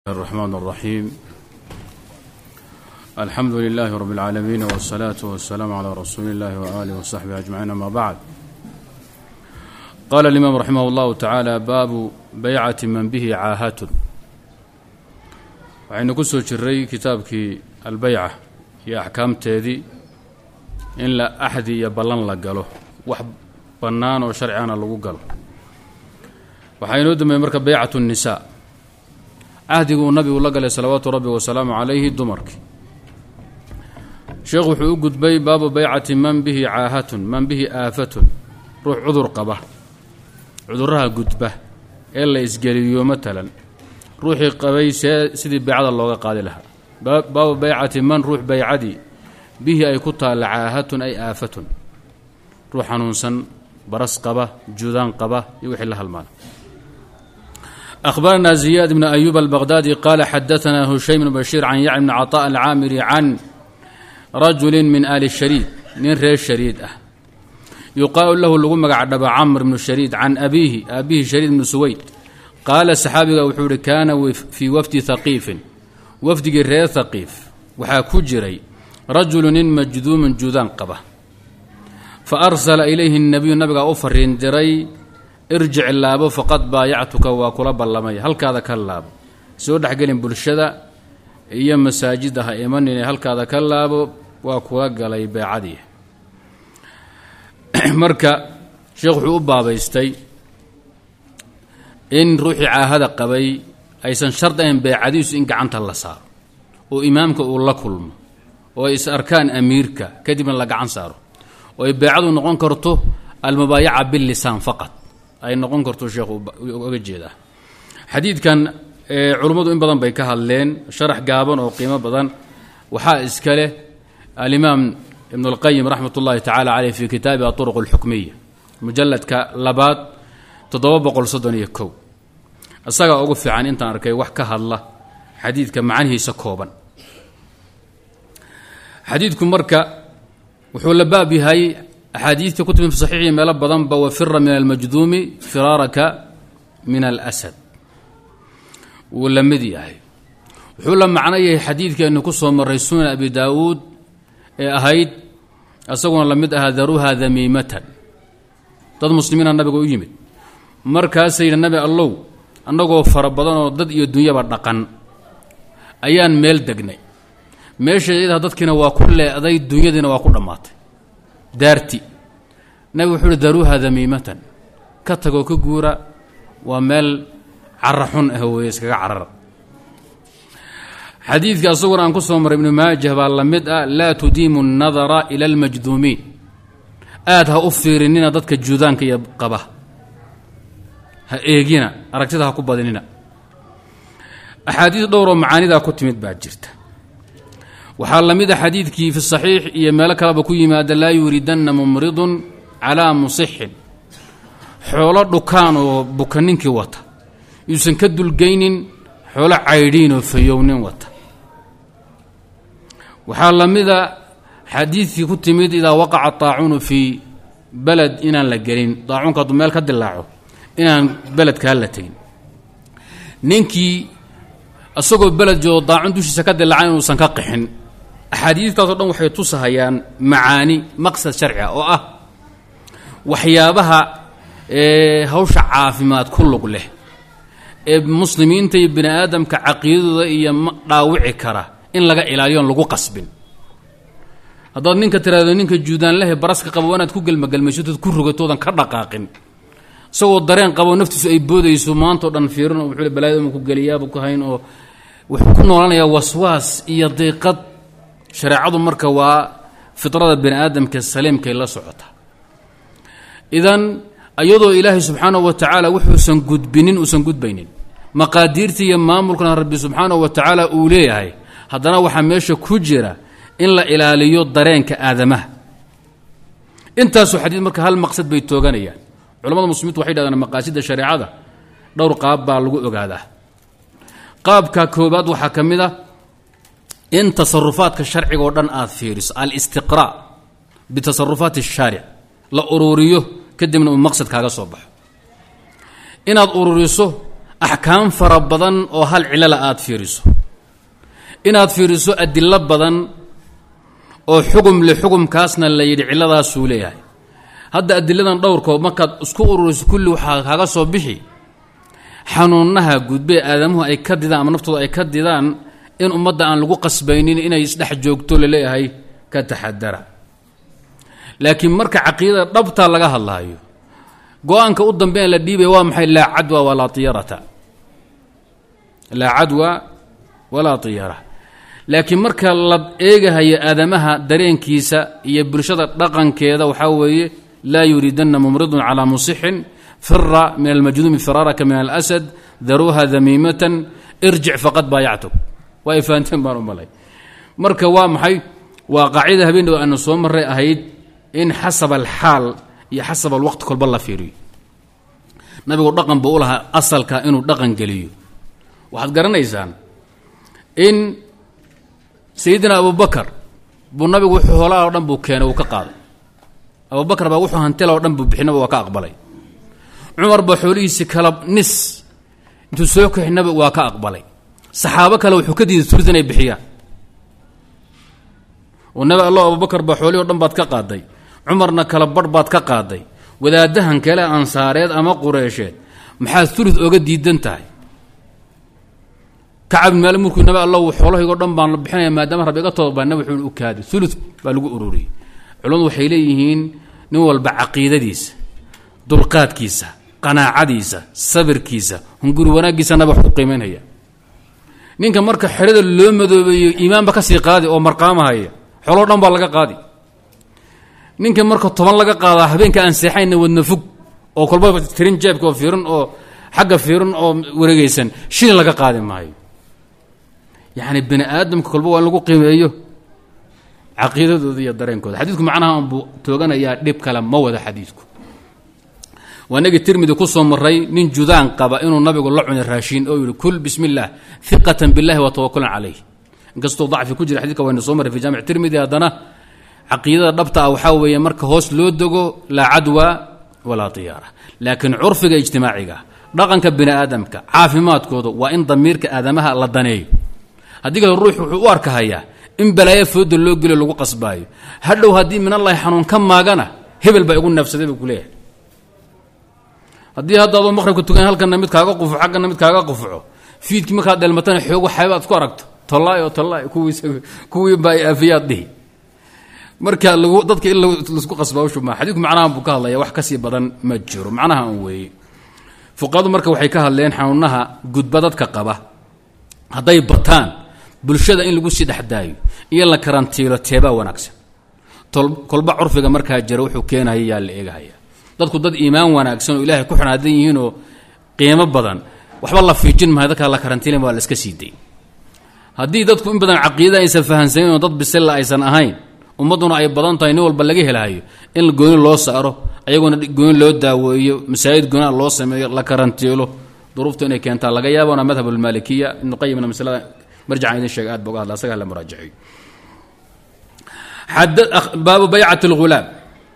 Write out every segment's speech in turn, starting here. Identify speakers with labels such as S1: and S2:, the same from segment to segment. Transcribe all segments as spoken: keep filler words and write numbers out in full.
S1: الرحمن الرحيم. الحمد لله رب العالمين والصلاة والسلام على رسول الله وآله وصحبه أجمعين. ما بعد، قال الإمام رحمه الله تعالى: باب بيعة من به عاهة. وعين قصة جري كتابك البيعة هي أحكام تيدي إن لا أحد يبلن لقاله وح بنان وشرعان لقو قاله. وحين ودم مركب بيعة النساء عهدigu nabigu la galay salawaatu rabbi wa salaamu calayhi dumarkii. sheekhu wuxuu u gudbay baabu baycati man bihi caahatun, man bihi aafatun, ruux cudur qaba, cudurraha gudba ee la isgeliyo matalan ruuxii qabay sidii baycada looga qaadi lahaa. baabu baycati man ruux baycadii bihi ay ku taalla caahatun ay aafatun, ruux xanuunsan, baras qaba, juudaan qaba iyo wixii la halmaana. أخبرنا زياد بن أيوب البغدادي قال: حدثنا هشيم بن بشير عن يعلى بن عطاء العامري عن رجل من آل الشريد من ريش الشريد أه يقال له اللغم قعد عمرو بن الشريد عن أبيه أبيه شريد بن سويد قال: الصحابي وحور كان في وفد ثقيف، وفد جري ثقيف وحاكو جري رجل مجذوم جذان قبه، فأرسل إليه النبي النبي أفر دري: irjic laabo faqad baayactuka waa kula ballamay, halkaada ka laabo, soo dhexgelin bulshada iyo masaajida ha imanin, halkaada ka laabo, waa kula galay beecadii. marka sheekhu wuxuu u baabaystay in ruuxii caahada qabay aysan shard ahayn beecadiisu in gacanta la saaro oo imaamka uu la kulmo oo is arkaan amiirka kadibna la gacan saaro, oo ay beecadu noqon karto almubaayaca billisaan faqad ay noqon karto. sheekhu uga jeedaa xadiidkan culummadu in badan bay ka hadleen, sharax gaaban oo qiimo badan waxaa iska leh alimaam ibn اlqayim raxmat ullahi tacaala caleyh fi kitaabihi aطuruq اlxukmiya mujalladka labaad toddoba boqol soddon iyo kow. isagaa ugu fiican intaan arkay wax ka hadla xadiidka macnihiisa kooban. xadiidku marka wuxuu la baab yahay أحاديث كتب في صحيح ملا بدن وفر من المجذوم فرارك من الأسد ولا مدياي وحول معناه حديث كأنه قصة من رسول أبي داود أهيد أسوون لمد أهذروها ذميمة ضد مسلمين النبي قو يجمد مركز سيد النبي الله أنه فر بدن ضد الدنيا بردقن أيان ميل دقني ماشي إذا ضد كنا وكل ذي الدنيا دينا وكل مات daarti nabi wuxuu yidhi daruuha damiimatan, ka tagoo ka guura, waa meel cara xun ah weeye, iskaga carara. xadiidka asaguna aan ku soo maray ibnu maajah baa la mid ah: laa tudiimu nnadara ila almajduumiin, aad ha u fiirinina dadka juudaanka iyo qaba, ha eegina, aragtida ha ku badinina. axaadiis dhowroo macaanidaa ku timid baa jirta. waxaa la mid a xadiidkii fi saxiix iyo meelo kaleba ku yimaada: laa yuriidanna mumridun calaa musixin, xoolo dhukaan oo buka ninkii wata yuusan ka dulgaynin xoolo caydhiin oo fayownin wata. waxaa la mid a xadiidkii ku timid idaa waqaca طaacuunu fii beled inaan la gelin, daacuunka hadduu meel ka dilaaco inaan beledkaa la tegin. ninkii isagoo beled joogo daacun dushiisa ka dilaacan inuusan ka qixin. axaadiistaasoo dhan waxay tusahayaan macaani maqsad sharci ah oo ah waxyaabaha hawsha caafimaad ku lug leh ee muslimiinta iyo bini aadamka caqiidadooda iyo dhaawici kara in laga ilaaliyo on lagu qasbin. haddaad ninka tiraahdo ninka juudaan lehe baraska qabo inaad ku gelmagelmaysatood ku rogatoodan ka dhaqaaqin, isagoo dareen qabo naftiisu ay boodayso maantao dhan fiirin oo wuxuu balaayada ku geliyaaba ku hayn oo wuxuu ku noolanayaa waswaas iyo diiqad. shareecadu marka waa fitrada bini aadamka saliimkay la socota. idan iyadoo ilaahay subxaanahu wa tacaala wuxuusan gudbinin uusan gudbaynin, maqaadiirtii iyo maamulkana rabbi subxaanahu wa tacaala uu leeyahay, haddana waxaa meesha ku jira in la ilaaliyo dareenka aadamaha. intaasoo xadiid marka hal maqsad bay tooganayaan. culamada muslimiintu waxay dhahdaan maqaasida shareecada dhowr qaab baa lagu ogaadaa. qaabka koobaad waxaa ka mid a in tasarufaadka sharciga oo dhan aad fiiriso, alistiqraa bitasarufaati الshaaric, la ururiyo kadibna uu maqsad kaaga soo baxo. inaad ururiso axkaam fara badan oo hal cilala aad fiiriso inaad fiiriso adilo badan oo xugum li xugumkaasna la yidhi ciladaasuu leeyahay hadda adiladan dhowrkood markaad isku ururiso kulli waxaa kaga soo bixi xanuunaha gudbee aadamuhu ay ka didaan ama naftooda ay ka didaan in ummadda aan lagu qasbaynin inay isdhex joogto la leeyahay ka taxadara laakiin marka caqiidada dhabta laga hadlaayo go-aanka u dambeyn la dhiibay waa maxay laa cadwa walaa tiyarata laa cadwa walaa tiyara laakiin marka la eegahayo aadamaha dareenkiisa iyo bulshada dhaqankeeda waxaa weeye laa yuriidanna mumridun calaa musixin fira min almajduumi firaaraka min alasad daruuha damiimatan irjic faqad baayactug waa ay fahanteen baan u malay marka waa maxay waa qaacida habeen dhow aanu soo marray ahayd in xasaba alxaal iyo xasaba alwaqti kolba la fiiriyo nabigu dhaqan buu u lahaa asalka inuu dhaqan geliyo waxaad garanaysaan in sayidina abubakar buu nabigu wuxuu hoolaa oo dhan buu keenay uu ka qaaday abubakar baa wuxuu hantila oo dhan buu bixinaba waa ka aqbalay cumar baa xoolihiisi kala nis intuu soo kaxinaba waa ka aqbalay saxaabo kale wuxuu ka diiday sulud inay bixiyaan oo nabi allah abubakar baa xoolihii o dhan baad ka qaaday cumarna kala badh baad ka qaaday wadaadahan kale ansaareed ama qureysheed maxaad sulud oga diidan tahay kacab maal murkuu nabi allah xoolahaygo dhan baan la bixinaya maadaama rabbi iga toobaa nabi wuxuu u kaadi sulud baa lagu ururiyey culimadu waxay leeyihiin nin walba caqiidadiisa dulqaadkiisa qanaacadiisa sabirkiisa hunguri wanaaggiisa nabi wax ku qiimaynaya ninka marka xerada loo madoobeeyo iimaanba ka sii qaadi oo marqaamahaya xooloo dhan baa laga qaadi ninka marka toban laga qaadaa habeenka aan seexayna wadna fog oo kolba tirin jeebka oo fiirin oo xagga fiirin oo wareegaysan shilin laga qaadi maayo yacni bini aadamka kolba waa in lagu qiimeeyo caqiidadooda iyo dareenkooda xadiidku macnaha unbuu tooganayaa dhib kale ma wada xadiidku waa nagii tirmidi ku soo maray nin judaan qaba inuu nabigu la cunay raashiin oo yidhi kul bismi illaah hiqatan billahi wa tawakulan calayh inkastoo dacfi ku jira xadidka waynu soo marray fi jaamic tirmidi haddana caqiidada dhabta ah waxaa weeye marka hoos loo dego laa cadwa walaa tiyaara laakiin curfiga ijtimaaciga dhaqanka bini aadamka caafimaadkooda waa in damiirka aadamaha la daneeyo haddii kale ruux wuxuu u arkahayaa in balaayo fooda loo geliyo lagu qasbaayo hadhow haddii min allahi xanuun ka maagana hebel baa igu neefsaday buu ku leeyahay haddii hadda adoo maqribka tukan halkana mid kaaga qufuco xaggana mid kaaga qufuco fiidkii markaad dheelmatana xoog waxaybaad isku aragto tollaay oo tollaay kuwiis kuwii baa aafiyaad dhihi marka lagu dadka in laisku qasbaa shuma xadiidku macnaha buu ka hadlaya wax ka sii badan ma jiro macnaha aan weeye fuqaadu marka waxay ka hadleen xanuunaha gudba dadka qaba hadday bataan bulshada in lagu sii dhexdaayo iyo la karantiilo teebaa wanaagsan kolba curfiga markaa jira wuxuu keenaya yaa la eegahaya dadku dad iimaan wanaagsan oo ilaahay ku xanaadan yihiinoo qiimo badan waxba la fiijin maayo dadkaa la karantiilin waa la iska sii day haddii dadku in badan caqiida aysan fahansanin oo dad bisilla aysan ahayn ummadduna ay badan tahay nin walba laga helahayo in gooni loo saaro ayagoona gooni loo daaweeyo masaajid goonaa loo sameeyo la karantiilo duruuftu inay keentaa laga yaabona madhab almaalikiya ibnu qayimna masalada marjacan idin sheega aad baa uga hadla asagaa la muraajaciyo baabu baycati alghulaam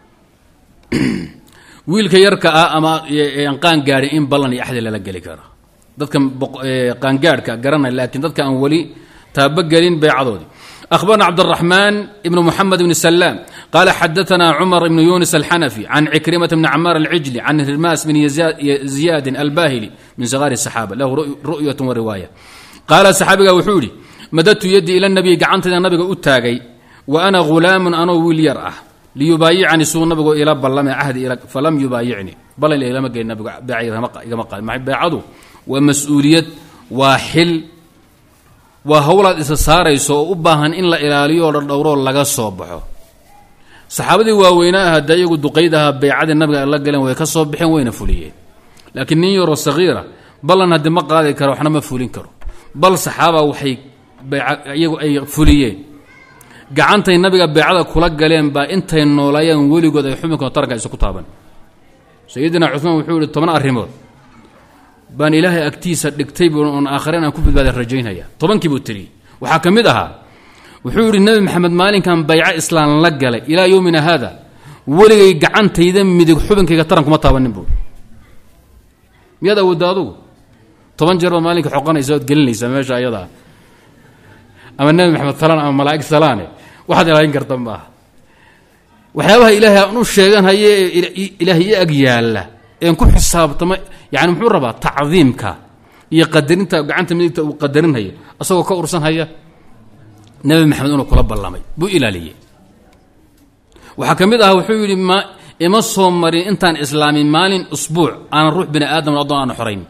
S1: wiilka yarka ah ama aan qaan gaadhin in ballan iyo axdi lala geli karo dadka qaangaadhka garanay laakiin dadka aan weli taabagelin baycadoodii أخبرنا عبد الرحمن بن محمد بن سلام قال حدثنا عمر بن يونس الحنفي عن عكرمة بن عمار العجلي عن هرماس بن زياد الباهلي من صغار الصحابة له رؤية ورواية قال الصحابي وحولي مددت يدي إلى النبي قعنت إلى النبي أتاقي وأنا غلام أنا وليرأه ليبايعني سوء النبي إلى بلام عهد إلى فلم يبايعني بل إلى ما قال النبي بعيرها ما قال معي بعضه ومسؤولية وحل waa howlaad isa saarayso oo u baahan in la ilaaliyo oo dhowro laga soo baxo saxaabadii waaweynaa hadda iyagu duqeydaha baycada nabiga la galeen way ka soo baxeen wayna fuliyeen laakiin nin yaro sagiira balan hadda ma qaadi karo waxna ma fulin karo bal saxaaba waxay iyagu ay fuliyeen gacantay nabiga baycada kula galeen baa intay noolayeen weligood ay xuminka taranka isu ku taaban sayidina Uthman wuxuu yiri toban arrimood baan ilaahay agtiisa dhigtay buu on aakhireen aan ku badbaad rajaynaya tobankii buu tiri waxa kamid aha wuxuu yiri nabi maxamed maalinkan bay'a islaam la galay ilaa yoomina hada waligay gacantayda midig xubinkayga taran kuma taabanin buu miyada wadaadu toban jeer baa maalinka xoqonaysa ood gelinaysaa meesha ayadaa ama nebi maxamed salaan ama malaa'ig salaane waxaad ilaalin karta maaha waxyaabaha ilaahay aan u sheegan haye ilaahay i ag yaalla een ku xisaabtama yani muxuu rabaa tacdiimka iyo qadarinta gacanta midigta uu qadarinhayo asagoo ka ursan haya nebi maxamed inuu kula ballamay buu ilaaliyey waxaa ka mid ah wuxuu yidhi ma ima soo marin intaan islaamin maalin usbuuc aanan ruux bini aadam addoon aana xorayn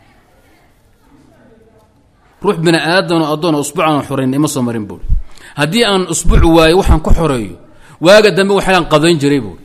S1: ruux bini aadam addoon usbuuc aanan xorayn ima soo marin buuri haddii aan usbuuc waayo waxaan ku xoreeyo waaga dambe waxaan qadayn jiray buuri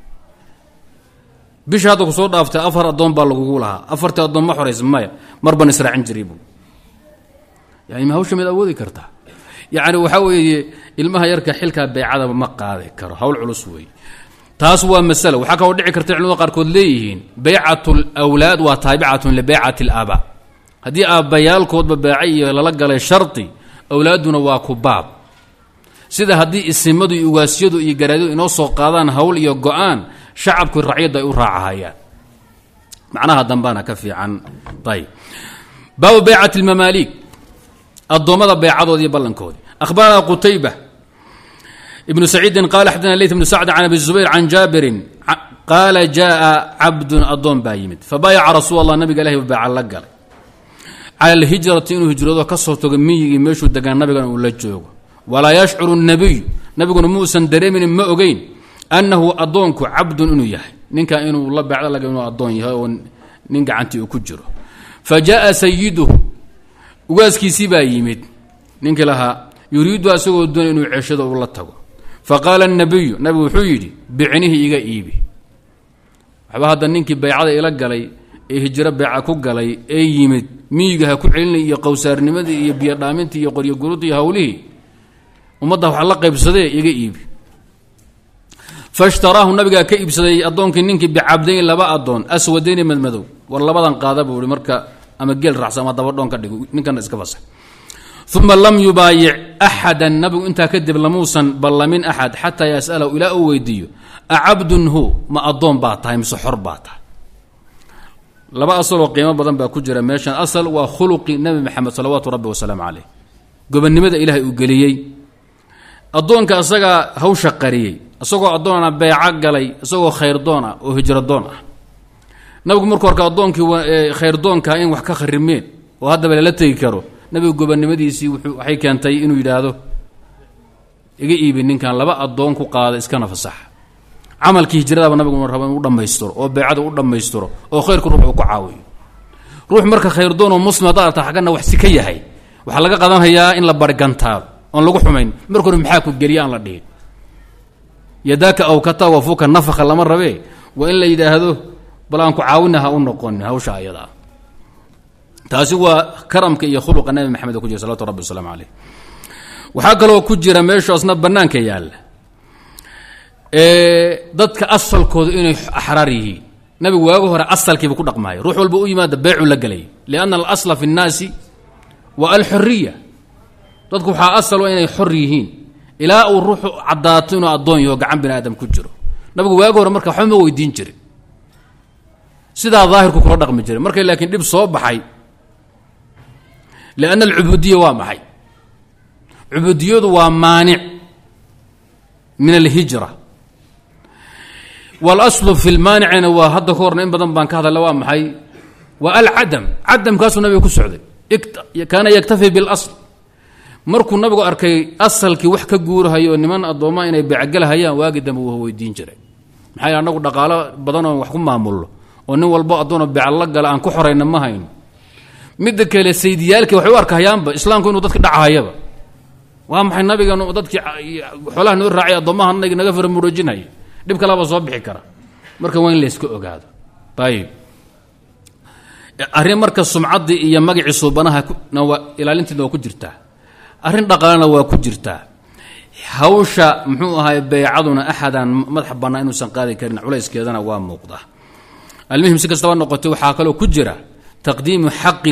S1: bisha hadda ku soo dhaaftay afar addoon baa lagugu lahaa afartii addoon ma xoraysa maya mar baan israacin jiray buuri yani ma hawsha mid awoodi kartaa yacni waxaa weeye ilmaha yarka xilkaa beecadaba ma qaadi karo hawl culus weeye taas waa masalo waxaa kaloo dhici karta culimada qaarkood leeyihiin baycat lawlaad waa taabicatun libeycati alaaba haddii aabbayaalkoodba beeca iyo lala galay shardi awlaadduna waa ku baab sida haddii isimadu iyo ugaasiyadu iyo garaadadu inoo soo qaadaan hawl iyo go-aan shacabku racyadda ay u raacahayaan macnaha dambaana ka fiican ayb baabu baycati lmamaaliik addoommada beecadoodi iyo ballankoodi akhbarana qutayba ibnu saciidin qala xadana leyt bnu sacd can abi zubayr can jaabirin qaala jaءa cabdun addoon baa yimid fabaayaca rasuul allah nabiga ilahi ba beeca la galay cala alhijrati inuu hijrado ka soo tago miyigii meeshuu degaan nabigana uu la joogo walaa yashcuru nabiyu nabiguna muusan dareeminin ma ogeyn annahu addoonku cabdun inuu yahay ninkaa inuu la beecda laga inuu addoon yahay oo nin gacantii uu ku jiro fa jaءa sayiduhu ugaaskiisii baa yimid ninkii lahaa yuriidu asagoo doona inuu ceeshado uu la tago faqaala الnabiyu nabigu wuxuu yidhi bicnihi iga iibi waxba hadda ninkii baycada ila galay ee hijro beeca ku galay ee yimid miyiga ha ku celinay iyo qowsaarnimadii iyo biyo dhaamintii iyo qoryo gurudii iyo hawlihii ummadda wax la qaybsadee iga iibi faishtaraahu nabigaa ka iibsaday addoonkii ninkii bicabdayn laba addoon aswadayni madmadow war labadan qaada buu ihi marka ama geel raacsa ama dabadhoon ka dhigo ninkana iska fasax uma lam yubaayic axada nabigu intaa kadib lamuusan ballamin axad xataa yas'alahu ilaa uu weydiiyo acabdun hu ma addoon baa tahay mise xor baa tahay laba asaloo qiimo badan baa ku jira meeshan asal waa khuluqi nebi maxamed salawaatu rabbi wasalaamu caleyh gobonnimada ilaahay uu geliyey addoonka asagaa hawsha qariyey isagoo addoona beeco galay isagoo khayrdoon ah oo hijradoon ah nabigu markuu arka addoonkii khayrdoonkaa in wax ka kharimeen oo haddaba lala tegi karo nabigu gobonnimadiisii waxay keentay inuu yidhaahdo iga iibi ninkan laba addoon ku qaada iskana fasax camalkii hijradaba nabigu raba inuu dhammaystiro oo beecada u dhammaystiro oo khayrku ruux uu ku caawiyo ruux marka khayrdoon oo muslim haddaad arta xaggana wax si ka yahay waxaa laga qadanhayaa in la bargantaado oon lagu xumayn marka hore maxaa ku geliya aan la dhihin yadaaka awkata wafuka nafaka lama rabee waa in la yidhaahdo bal aan ku caawina ha u noqonin hawsha ayadaa taasi waa karamka iyo khuluqa nabi maxamed ku jira salawatu rabbi wasalaamu caleyh waxaa kaloo ku jira meeshaasna bannaanka yaalla dadka asalkooda inay axraar yihiin nabigu waagu hore asalkiiba ku dhaqmaayo ruux walba u yimaada beecu la gelay lianna alasla fi nnaasi wa alxuriya dadku waxaa asal waa inay xor yihiin ilaa uu ruuxu caddaato inuu addoon yaho gacan bini aadam ku jiro nabigu waagu hore marka waxba ma weydiin jirin sidaa daahirku kula dhaqmi jiray markay laakiin dhib soo baxay lianna alcubuudiya waa maxay cubuudiyadu waa maanic min alhijra walaslu fi lmaanicina waa hadda ka horna in badan baan ka hadalla waa maxay waa alcadam cadamkaasuu nabiga ku socday kaana yaktafi bilasl markuu nabigu arkay asalkii wax ka guurahayo oo niman addoommaa inay beecgalahayaan waagi dambe wuu weydiin jiray maxay anagu dhaqaalo badan oo wax ku maamullo oo nin walbo addoonoo beecal la gala aan ku xorayna ma hayno midda kale saydiyaalkii waxay u arkahayaanba islaamku inuu dadka dhacahayaba waa maxay nabigan dadkii xoolaha noo raacay addoommaha naga fara muroojinaya dhib kalaba soo bixi kara marka waa in layska ogaado ayib arrin marka sumcaddii iyo magacii suubanaha ilaalinteedna waa ku jirtaa arrin dhaqaalena waa ku jirtaa hawsha muxuu ahaay beecaduna axadaan madaxa bannaa inuusan qaadi karin culayskeedana waa muuqda almuhim si kastaba noqotay waxaa kaloo ku jira taqdiimu xaqi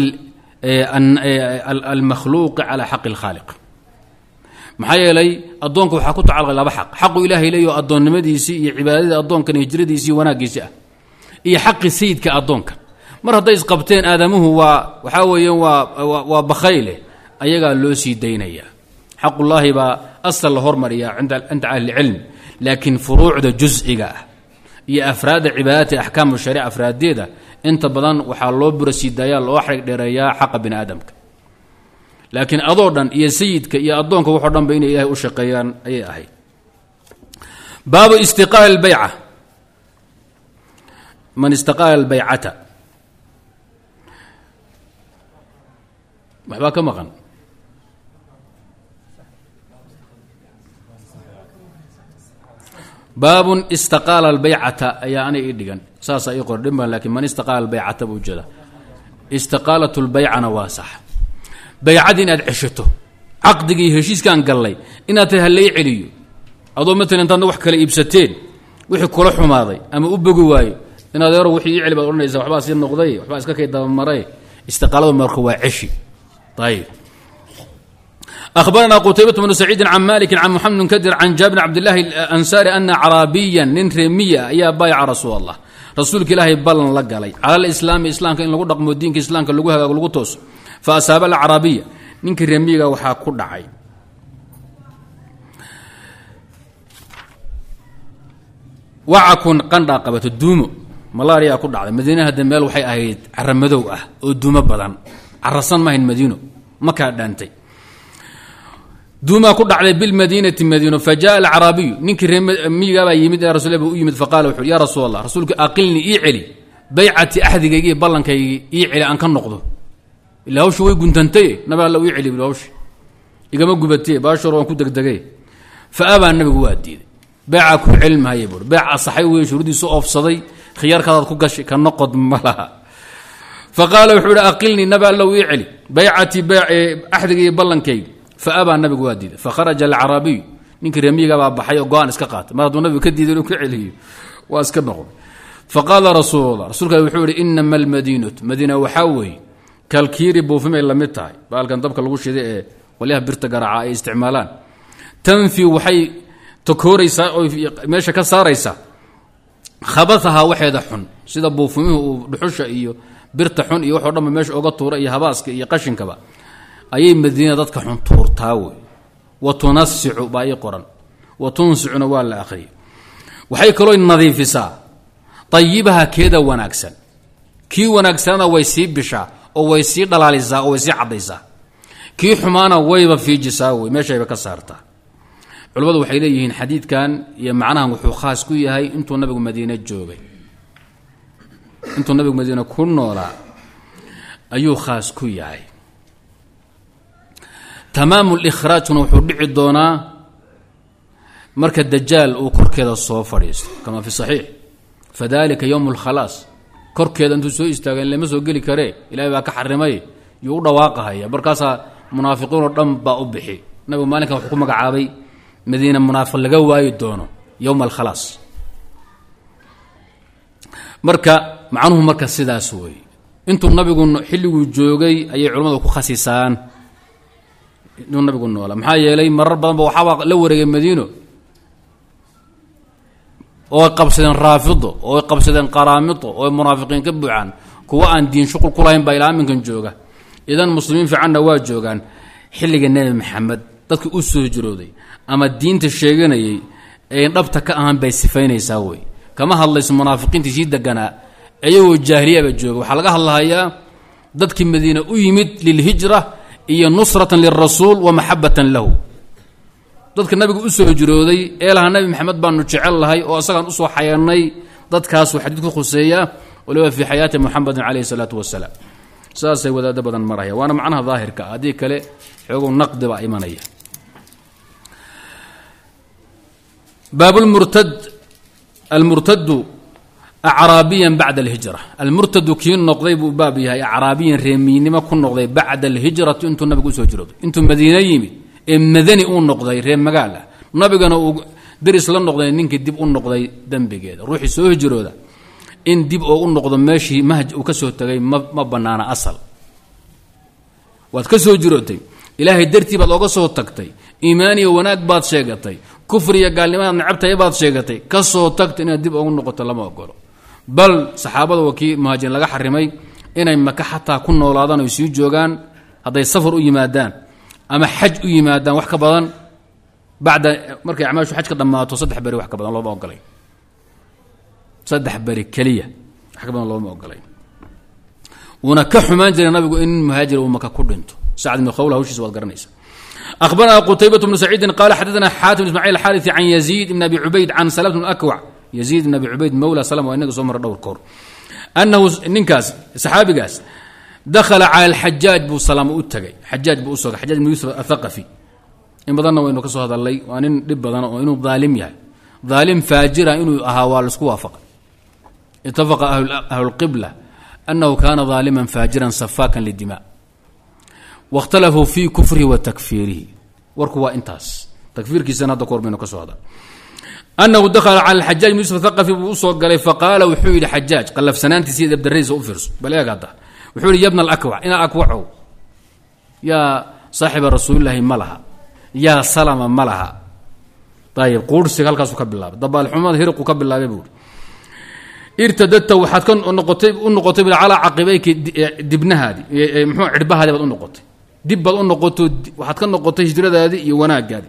S1: almakhluuqi calaa xaqi alkhaaliq maxaa yeelay addoonka waxaa ku tacalaqay laba xaq xaqu ilaahay leeyaho addoonnimadiisii iyo cibaadadii addoonkan iyo hijradiisii iyo wanaaggiisii ah iyo xaqi sayidka addoonka mar hadday isqabteen aadamuhu waa waxaa weeyaan waa waa bakhayle ayagaa loo sii daynaya xaqullaahi baa asal la hormariyaa cinda cinda ahli cilm laakiin furuucda juz'iga ah iyo afraadda cibaadaadka axkaamu shariica afraadeeda inta badan waxaa loo burasiidayaa loo xarig dheereeyaa xaqa bini aadamka laakiin adoo dhan iyo sayidka iyo addoonka waxoo dhan ba inay ilaahay u shaqeeyaan ayay ahayd baabu istiqaal albayca man istaqaala albaycata waxbaa ka maqan baabun istaqaala albaycata ayaa anay ii dhigan saasaa ii qor dhiman lakiin man istaqaala albaycata buu jeeda istiqaalat lbaycana waa sax baycadii inaad ceshato caqdigii heshiiskaan gallay inaad tahay halay celiyo adoo matalan intaadna wax kale iibsateen wixii kula xumaaday ama u bogi waayo inaad yaro wixii ii celi baad odhanaysa waxbaa sii noqday waxbaa iska kay dabamaray istiqaaladu marka waa ceshi ayib أخبرنا قتيبة بن سعيد عن مالك عن محمد بن كدر عن جابر عبد الله الأنصاري أن عربيا nin reemiya ayaa بايع رسول الله rasuulka ilaahay ballan la galay cala alislaami islaamka in lagu dhaqmo diinka islaamka lagu hagaago lagu tooso fa asaaba alcarabiya ninkii reemiyiga waxaa ku dhacay wacakun qandhaa qabato duumo malaariyaa ku dhacday madiina hadda meel waxay ahayd cara madow ah oo duumo badan carasan mahayn madiino makaa dhaantay duumaa ku dhacday bilmadiinati madiino fajaa alcarabiyu ninkii reemiyigaabaa yimid ee rasul u yimid faqala wuxuu ya rasuul allah rasuulka aqilni ii celi baycati axdigaygi iyo ballankaygi ii celi aan ka noqdo ilaa hawsha way guntantay nabi alla ii celi hawsha igama gubatee baashor waan ku degdegay fa abaa nabigu waa diiday bayca ku cilmahay bur bayca saxay weyn shuruudiisu oofsaday khiyaarkaad ku gashay ka noqod malaha faqala wuxuu aqilni nabi alla ii celi baycati axdigaygi iyo ballankaygi فأبى النبي واديده فخرج العربي نينك رميغا با بخاي او go'an iska qaat mar haduu nabiga ka diiday inuu ka celiyo waa iska noqon فقال رسول الله رسولك wuxuu yiri inma المدينة مدينة waxaway kalkiiri buufimay la mid tahay baalkan dabka lagu shiday ee waliha birta garaaca ay isticmaalaan tanfi waxay takooraysa oo meesha ka saaraysa khabathaha waxeeda xun sida buufimuhu dhuxusha iyo birta xun iyo waxa dhan meesha uga tuura iyo habaaska iyo qashinkaba ayay madiina dadka xun tuurtaa way wa tunasicu baay qoran wa tunsicuna waa la akhriyo waxay kaloo nadiifisaa tayibaha keeda wanaagsan kii wanaagsana way sii bishaa oo way sii dhalaalisaa oo way sii cadaysaa kii xumaana wayba fiijisaa way meeshayba ka saartaa culimadu waxay leeyihiin xadiidkan iyo macnahan wuxuu khaas ku yahay intuu nabigu madiina joogay intuu nabigu madiina ku noolaa ayuu khaas ku yahay تمام الإخراج وحو دحي دونا marka dajaal uu korkeeda soo fadhiisto kama fi sahih fadalika yawm al-khalas korkeeda intuu soo istaagan lama soo gali kare ilaahay baa ka xarimay yuu dhawaaqaya markaas munaafiqiin oo dhan baa u bixi nabi maalinka wuxuu ku magacaabay madiina munaafiq laga waayi doono yawm al-khalas marka macnuhu marka sidaas way intuu nabigu xilligu joogay ayay culimadu ku khasisaan inuu nabigu noola maxaa yeelay marar badan ba waxa la wareegay madiino oo qabsadeen raafido oo qabsadeen qaraamito oo munaafiqiin ka buuxan kuwa aan diin shuqul ku lahayn ba ilaa minkan jooga idan muslimiin fiicanna waa joogan xilliga nabi maxamed dadka u soo jirooday ama diinta sheeganayay ee dhabta ka ahaan bay sifaynaysaa way kama hadlayso munaafiqiinta si dagana ayagoo jaahiliyaba jooga waxa laga hadlahayaa dadkii madiina u yimid lil hijra iyo nusratan lirrasuul wa mahabbatan lahu dadka nabiga u soo jirooday ee laha nabi maxamed baanu jecel lahay oo asagan u soo xayanay dadkaas waxa xadiidku khuseeya waliba fi hayati muhammad alayhi salatu wassalam saasay wadaada badan maraya waana macnaha daahirka adii kale xoog naqdi ba imanaya babul murtad al murtad أعرابيا بعد الهجرة المرتد كين نقضي بابها أعرابيا ريمينما كن نقضي بعد الهجرة أنتم نبي قول سوجرود أنتم مدينة يمي مدني أون نقضي ريم مقالة نبي قالوا درس لن نقضي نينك ديب أون نقضي دم بجد روحي سوجرودا إن ديب أون نقضي ماشي مهج وكسو تجي ما بنانا أصل واتكسو جرودي إلهي درتي بعد أقصو تكتي إيماني وناك بعد شيء كفري قال لي ما نعبت بعد شيء كسو تكت إن ديب أون نقضي لما أقوله بل صحابه وكي مهاجرين laga xarimay inay maka xataa ku noolaadaan oo sii joogaan hadday safar u yimaadaan ama xaj u yimaadaan wax ka badan bacda markay acmaashu xajka dhammaato saddex beri wax ka badan looma ogolay saddex beri keliya wax ka badan looma ogolay una ka xumaan jiray nabigu in muhaajir uu maka ku dhinto sacd ibn khawla hawshiisa waad garanaysa أخبرنا قتيبة بن سعيد قال حدثنا حاتم بن إسماعيل الحارثي عن يزيد بن أبي عبيد عن سلمة بن الأكوع يزيد بن أبي عبيد مولى سلمة وإنك صمر دور كور أنه ننكاس صحابي قاس دخل على الحجاج بو سلام أتجي حجاج بو أسوق حجاج بن يوسف الثقفي إن بدنا وإنه كسر هذا اللي وإن دب بدنا وإنه ظالم يعني ظالم فاجر إنه أهوال سكوافق اتفق أهل أهل القبلة أنه كان ظالما فاجرا سفاكا للدماء واختلفوا في كفره وتكفيره وركوا انتاس تكفير كي سنه دكور منه كسودا انه دخل على الحجاج بن يوسف الثقفي وصو قال فقال وحول الحجاج قال في سنانتي سيد عبد الرئيس اوفرس بل يا قاده وحول يا ابن الاكوع انا اكوعه يا صاحب رسول الله ملها يا سلام ملها طيب قرصي halkaas ka bilaab dabal xumad hirqu ka bilaabay buu irtadata waxaad kan noqotay u noqotay ala aqibayki dibnahaadi muxuu cirbahaadi baad u noqotay dib baad u noqoto waxaad ka noqotay hijradaadi iyo wanaagaadi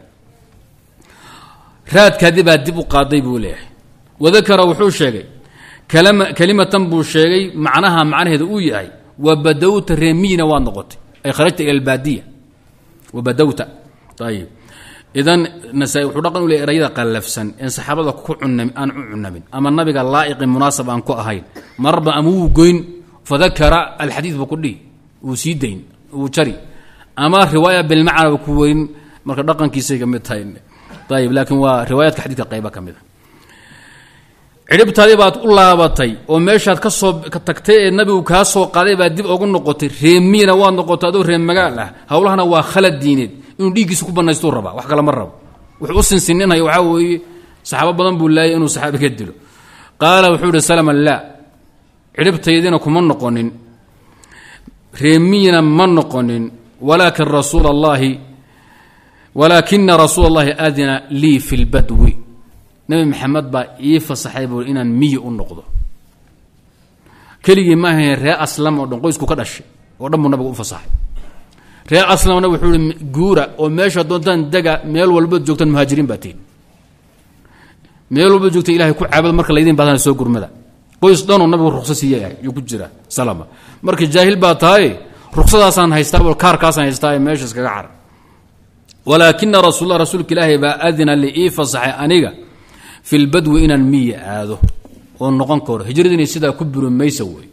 S1: raadkaadi baad dib u qaaday buu leeyahay wadakara wuxuu sheegay kalama kalimatan buu sheegay macnaha macnaheedu uu yahay wabadawta remina waa noqotay ay kharajta ila albadiya wabadawta tayib idan nasay wuxuu dhaqan u leeyahay erayada qalafsan in saxaabada ku cunam aan cunamin ama nabiga laa'iq munaasab aan ku ahayn marba amuu goyn fadakara alhadith bukudi uu siidayn uu jari ama riwaya bil ma'na ku weyn marka dhaqankiisa ka mid tahay tayib laakiin waa riwayadka xadiidka qayba kamid ah ciribtaadi baad u laabatay oo meeshaad ka soo ka tagtay ee nabigu ka soo qaaday baad dib ugu noqotay reemina waa noqotay adoo reem magaal ah hawlahana waa khalad diineed inuu dhiigiisa ku banaysto raba wax kala mar rabo wuxuu u sinsininayo waxa weeye saxaabo badan buu laayay inuu saxaabi ka dilo qaala wuxuu yiri salama la ciribtaydina kuma noqonin reemina ma noqonin walakin rasuulullaahi walakin rasuulullaahi adina li fil badwi nabi maxamed ba ii fasaxay buu inaan miyi u noqdo keligii ma ahayn ree aslam oo dhan qoysku ka dhashay oo dhan buu nabigu u fasaxay ree aslamna wuxuu guura oo meesha doontaan daga meel walba joogtaan muhaajiriin baatiin meel walba joogtay ilaahay ku caabud marka leedin badan soo gurmada qoys dhan oo nabigu ruqsad siiyay uu ku jira salama markii jaahil baa tahay ruqsadaasan haystaa oo kaarkaasan haystaa meesha iskaga xar walakin rasuulullah rasuulka ilaahay ba adina li ifasaxa aniga fil badwi inan miya aado oo noqon karo hijradina sida ku burumaysa way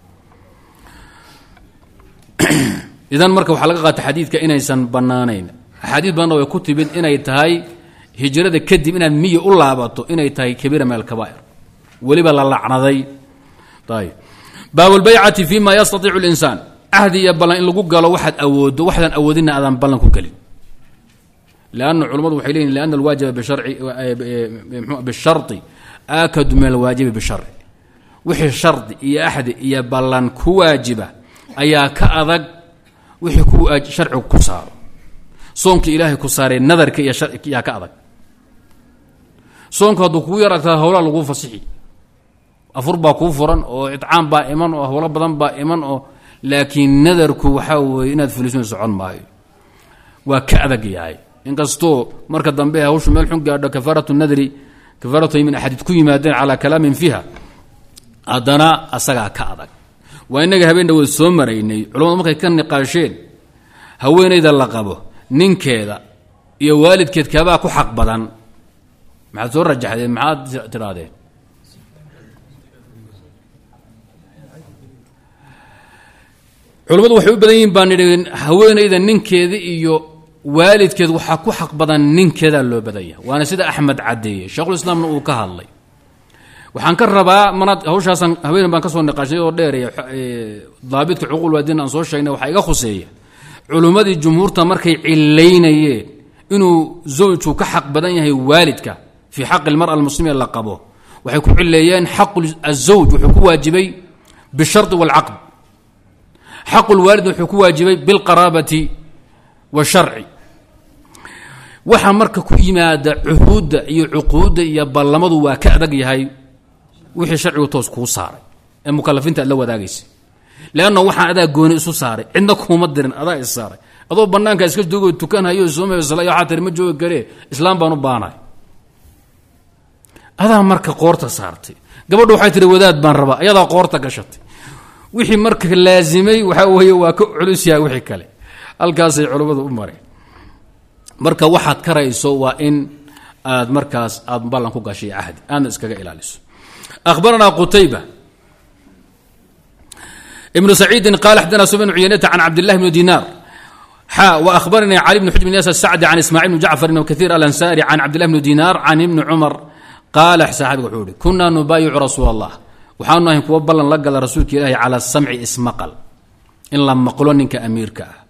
S1: idan marka waxa laga qaatay xadiidka inaysan banaanayn xadiid baan oo ku tibid inay tahay hijrada kadib inaad miya u laabato inay tahay kabiira meel kabaa'ir waliba la lacnaday tayib baab albay'ati fima yastati'u al-insan ahdi ya balan in lagu galo waxad awoodo waxdan awoodina adan balan ku galin لأن علماء وحيلين لأن الواجب بالشرع بالشرط آكد من الواجب بالشرع وحي الشرط يا أحد يا بلان كواجبة أيا كأذق وحي كو شرع كسار صونك إلهي كسار النظر كي يا شرع يا كأذق صونك هذا كويرك هؤلاء لغو فصيحي أفربا كفرا أو إطعام بائما أو هؤلاء بدن بائما أو لكن نذر كو حاول إن الفلسطين سعون باي وكأذق ياي inkastoo marka dambe hawshu meel xun gaadho kafaratu nadri kafaratu min ahadid ku yimaadeen ala kalaamin fiha adana asaga ka adag waa inaga habeen dhaw soo mareynay culimadu markay ka niqaasheen haweeneyda la qabo ninkeeda iyo waalidkeed kaaba ku xaq badan maxaa soo rajaxday maxaa tiraadeen culimadu waxay u badan yihiin baan idin haweeneyda ninkeeda iyo waalidkeed waxa ku xaq badan ninkeeda loo badaya waana sida Ahmed Cadeeye Sheekhu Islaamna uu ka hadlay waxaan ka rabaa manad hawshaasan haween baan ka soo niqaashay oo dheereeyo daabidka xuquuq waadin aan soo sheegnay waxa iga khuseeya culimadii jumhuurta markay cileynayeen inuu zawjku ka xaq badan yahay waalidka fi xaq almar'a almuslima la qabo waxay ku cileeyeen xaq az-zawj wuxuu ku waajibay bishart wal aqd xaq alwaalid wuxuu ku waajibay bil qarabati والشرعي waxa marka ku yimaada cuhuud iyo cuquud iyo ballamadu waa ka adag yahay wixii sharcigu toos ku saaray ee mukallafinta la wadaagaysa leanna waxaan adaa gooni isu saaray cidna kuma dirin adaa is saaray adoo bannaanka iska joogo tukanhayo soomayo salaayo waxaa tiri ma joogi karee islaam baan u baanahay adaa marka qoorta saartay gabadhu waxay tiri wadaad baan rabaa ayadaa qoorta gashatay wixii marka laazimay waxa weeye waa ka culus yahay wixii kale halkaasay culimadu u mareen marka waxaad karayso waa in aad markaas aad ballan ku gashay ahdi aad iskaga ilaaliso akhbarana qutayba ibn sa'id qala hadathana subhan uyaynata an abdullah ibn dinar ha wa akhbarani ali ibn hujr ibn yasar sa'd an isma'il ibn ja'far ibn kathir al-ansari an abdullah ibn dinar an ibn umar qala sahabi wuxuu kunna nubayyu rasulullah waxaanu ahayn kuwa ballan la gala rasuulka ilaahay ala sam'i ismaqal in la maqlo ninka amiirka ah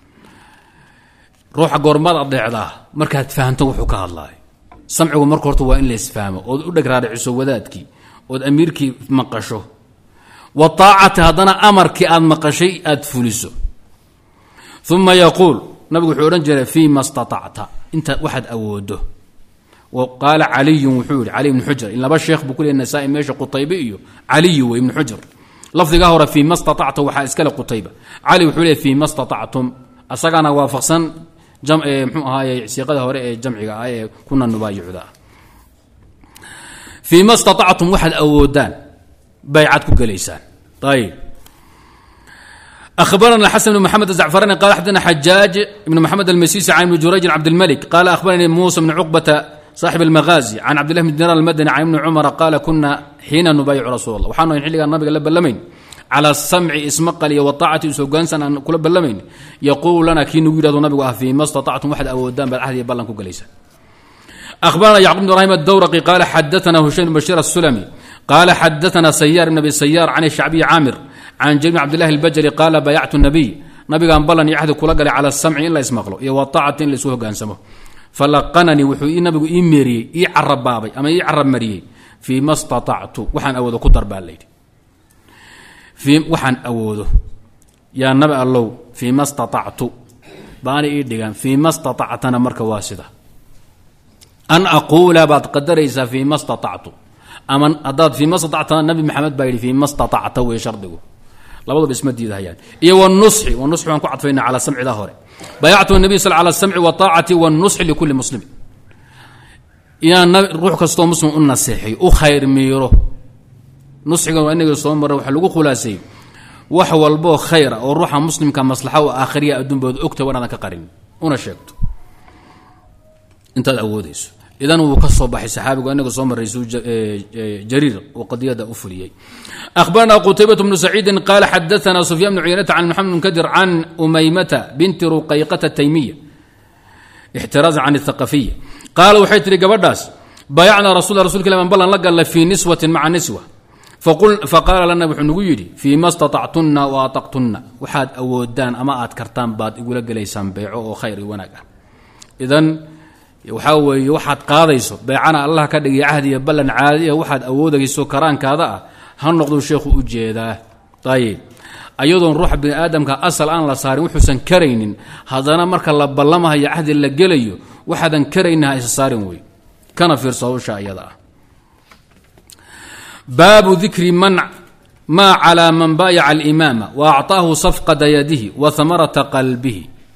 S1: ruuxa goormada adeecda markaad fahanto wuxuu ka hadlaay samcigu marka horta waa in la isfaamo oo u dhagraadiciso wadaadkii oo amiirkii maqasho wa taa'ata hadana amarkii aad maqashay aad fuliso thumma yaqul nabigu wuxuu oran jiray fi mastata'ta inta waxad awoodo وقال علي وحول علي بن حجر إن لبا الشيخ بكل النساء ماشي قطيبي علي وابن حجر لفظ قهر في ما استطعت وحا اسكال قطيبة علي وحول في ما استطعتم أساقنا وافقصا جمع هاي سيقظة هوري جمع هاي كنا نبايع ذا في ما استطعتم واحد أودان بيعتكم قليسان طيب أخبرنا الحسن بن محمد الزعفراني قال حدثنا حجاج بن محمد المسيسي عن ابن جريج عبد الملك قال أخبرني موسى بن عقبة صاحب المغازي عن عبد الله بن دينار المدني عن ابن عمر قال كنا حين نبايع رسول الله وحنا ينحل النبي قال بلمين على السمع اسمقلي والطاعة سوغانسا كل بلمين يقول لنا كي نقول هذا النبي في ما استطعتم واحد أو قدام بالعهد يبلنكم قليسا أخبرنا يعقوب بن إبراهيم الدورقي قال حدثنا هشام بن بشير السلمي قال حدثنا سيار بن أبي سيار عن الشعبي عامر عن جابر عبد الله البجري قال بايعت النبي نبي قال بلن يعهد كل قال على السمع إلا يسمقله والطاعة لسوه قانسمه فلقنني وحي نبي إمري يعرب بابي أما يعرب مري في ما استطعت وحن أوذ قدر بالليل في وحن أوذ يا نبي الله في ما استطعت باني إيديغان في ما استطعت أنا مركة واسدة أن أقول بعد قدر إذا في ما استطعت أما أضاد في ما استطعت النبي محمد بايري في ما استطعت ويشرده لابد باسم الدين هيان إيه والنصح والنصح أنكو عطفينا على سمع ظاهره بايعته النبي صلى الله عليه السمع والطاعة والنصح لكل مسلم يا روح كستو مسلم النصيحي وخير ميره نصحي وأنك صوم مرة وحلقو خلاصي وحو البو خير أو روح مسلم كمصلحة وآخرية أدون بود أكتب وأنا كقرين أنا شكت أنت الأوديس إذن وكسر بحي سحابي وأنك صوم الرئيس جرير وقضية أفليي أخبرنا قتيبة بن سعيد قال حدثنا سفيان بن عيينة عن محمد بن كدر عن أميمة بنت رقيقة التيمية احتراز عن الثقفية قال وحيت لي قبرداس بايعنا رسول رسول كلام بلن لقى في نسوة مع نسوة فقل فقال لنا بحنويدي فيما استطعتن وأطقتن وحاد أودان أما أتكرتان بعد يقول لك ليسان بيعه خير ونقع إذن وحاول واحد قاضيسو بيعنا الله كدغي عهدي بلن عاديه واحد أودغيسو كران كذا هنقضوا الشيخ أجيدا طيب أيضا روح بن آدم كأصل أن لا صار وحسن كرين هذانا مرك الله بلمها يا عهد اللي جليه وحدا كرينها صارين وي كان في رسول شايدا باب ذكر منع ما على من بايع الإمامة وأعطاه صفقة يده وثمرة قلبه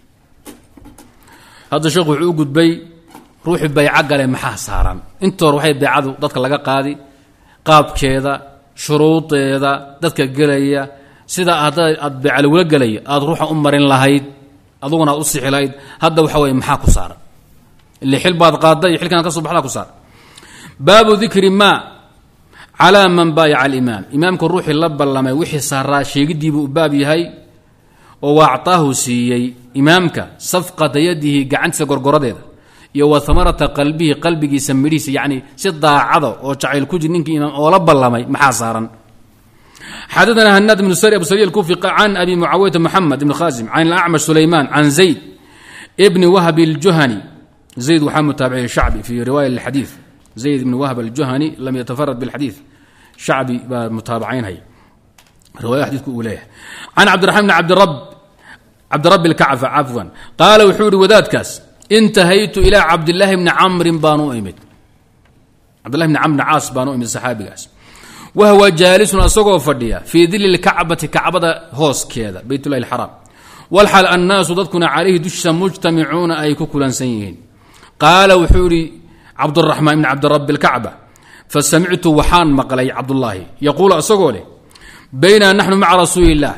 S1: هذا شيخ عقد بي روح بيع قال محا صاران انت روحي بيعادو ددك لغا قادي qaabkeeda shuruudeeda dadka galaya sida aad adbical wala galay aad ruuxa u marin lahayd aduguna u sixilayd hadda waxa way maxaa ku saaran اللي حل بعض قاضي حل كان كسب بحلا كسار باب ذكر ما على من بايع الإمام إمامك الروح اللب لما وحي صار شيء قدي باب هاي وأعطاه سيي إمامك صفقة يده قعنت سقرقرده يو ثمرة قلبه قلبه يسمريس يعني سد عضو وشعيل كوجي نينك إمام ولب لما محاصرا حدثنا هناد بن السري أبو سري الكوفي عن أبي معاوية محمد بن خازم عن الأعمش سليمان عن زيد ابن وهب الجهني زيد وحمد تابعي الشعبي في رواية الحديث زيد بن وهب الجهني لم يتفرد بالحديث شعبي متابعين هي رواية حديث أوليه عن عبد الرحمن بن عبد الرب عبد الرب الكعف عفوا قال وحور وذات كاس انتهيت إلى عبد الله بن عمرو بانو إيمت عبد الله بن عمرو عاص بانو إيمت الصحابي كاس وهو جالس أسقو فديا في ذل الكعبة كعبة هوس كذا بيت الله الحرام والحال الناس ضدكنا عليه دش مجتمعون أي كوكولا سيئين قال وحوري عبد الرحمن بن عبد رب الكعبة فسمعت وحان مقلي عبد الله يقول أسقو له بين نحن مع رسول الله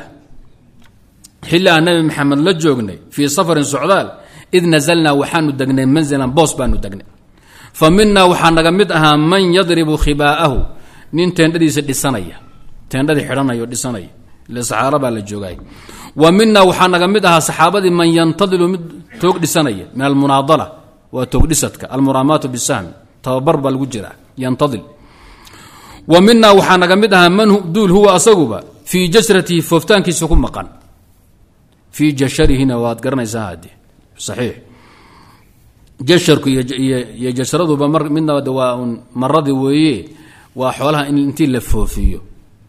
S1: حلا النبي محمد لجوغني في سفر سعدال إذ نزلنا وحان دقنا منزلا بوس بانو دقنا فمنا وحان نقمدها من يضرب خباءه نين تندري سدي سنية تندري حرنا يودي سنية للصحابة للجوغاي ومنا وحان نقمدها صحابة من ينتظر توقد سنية من المناضلة وتوقدستك المرامات بالسهم تبرب الوجرة ينتظر ومنا وحان نقمدها من دول هو أصغب في جسرته ففتان كي سكون مقان في جشره هنا واتقرنا زهادي صحيح جشرك يجسرده بمر منا دواء مرض ويه وحولها ان انتي لفوفيو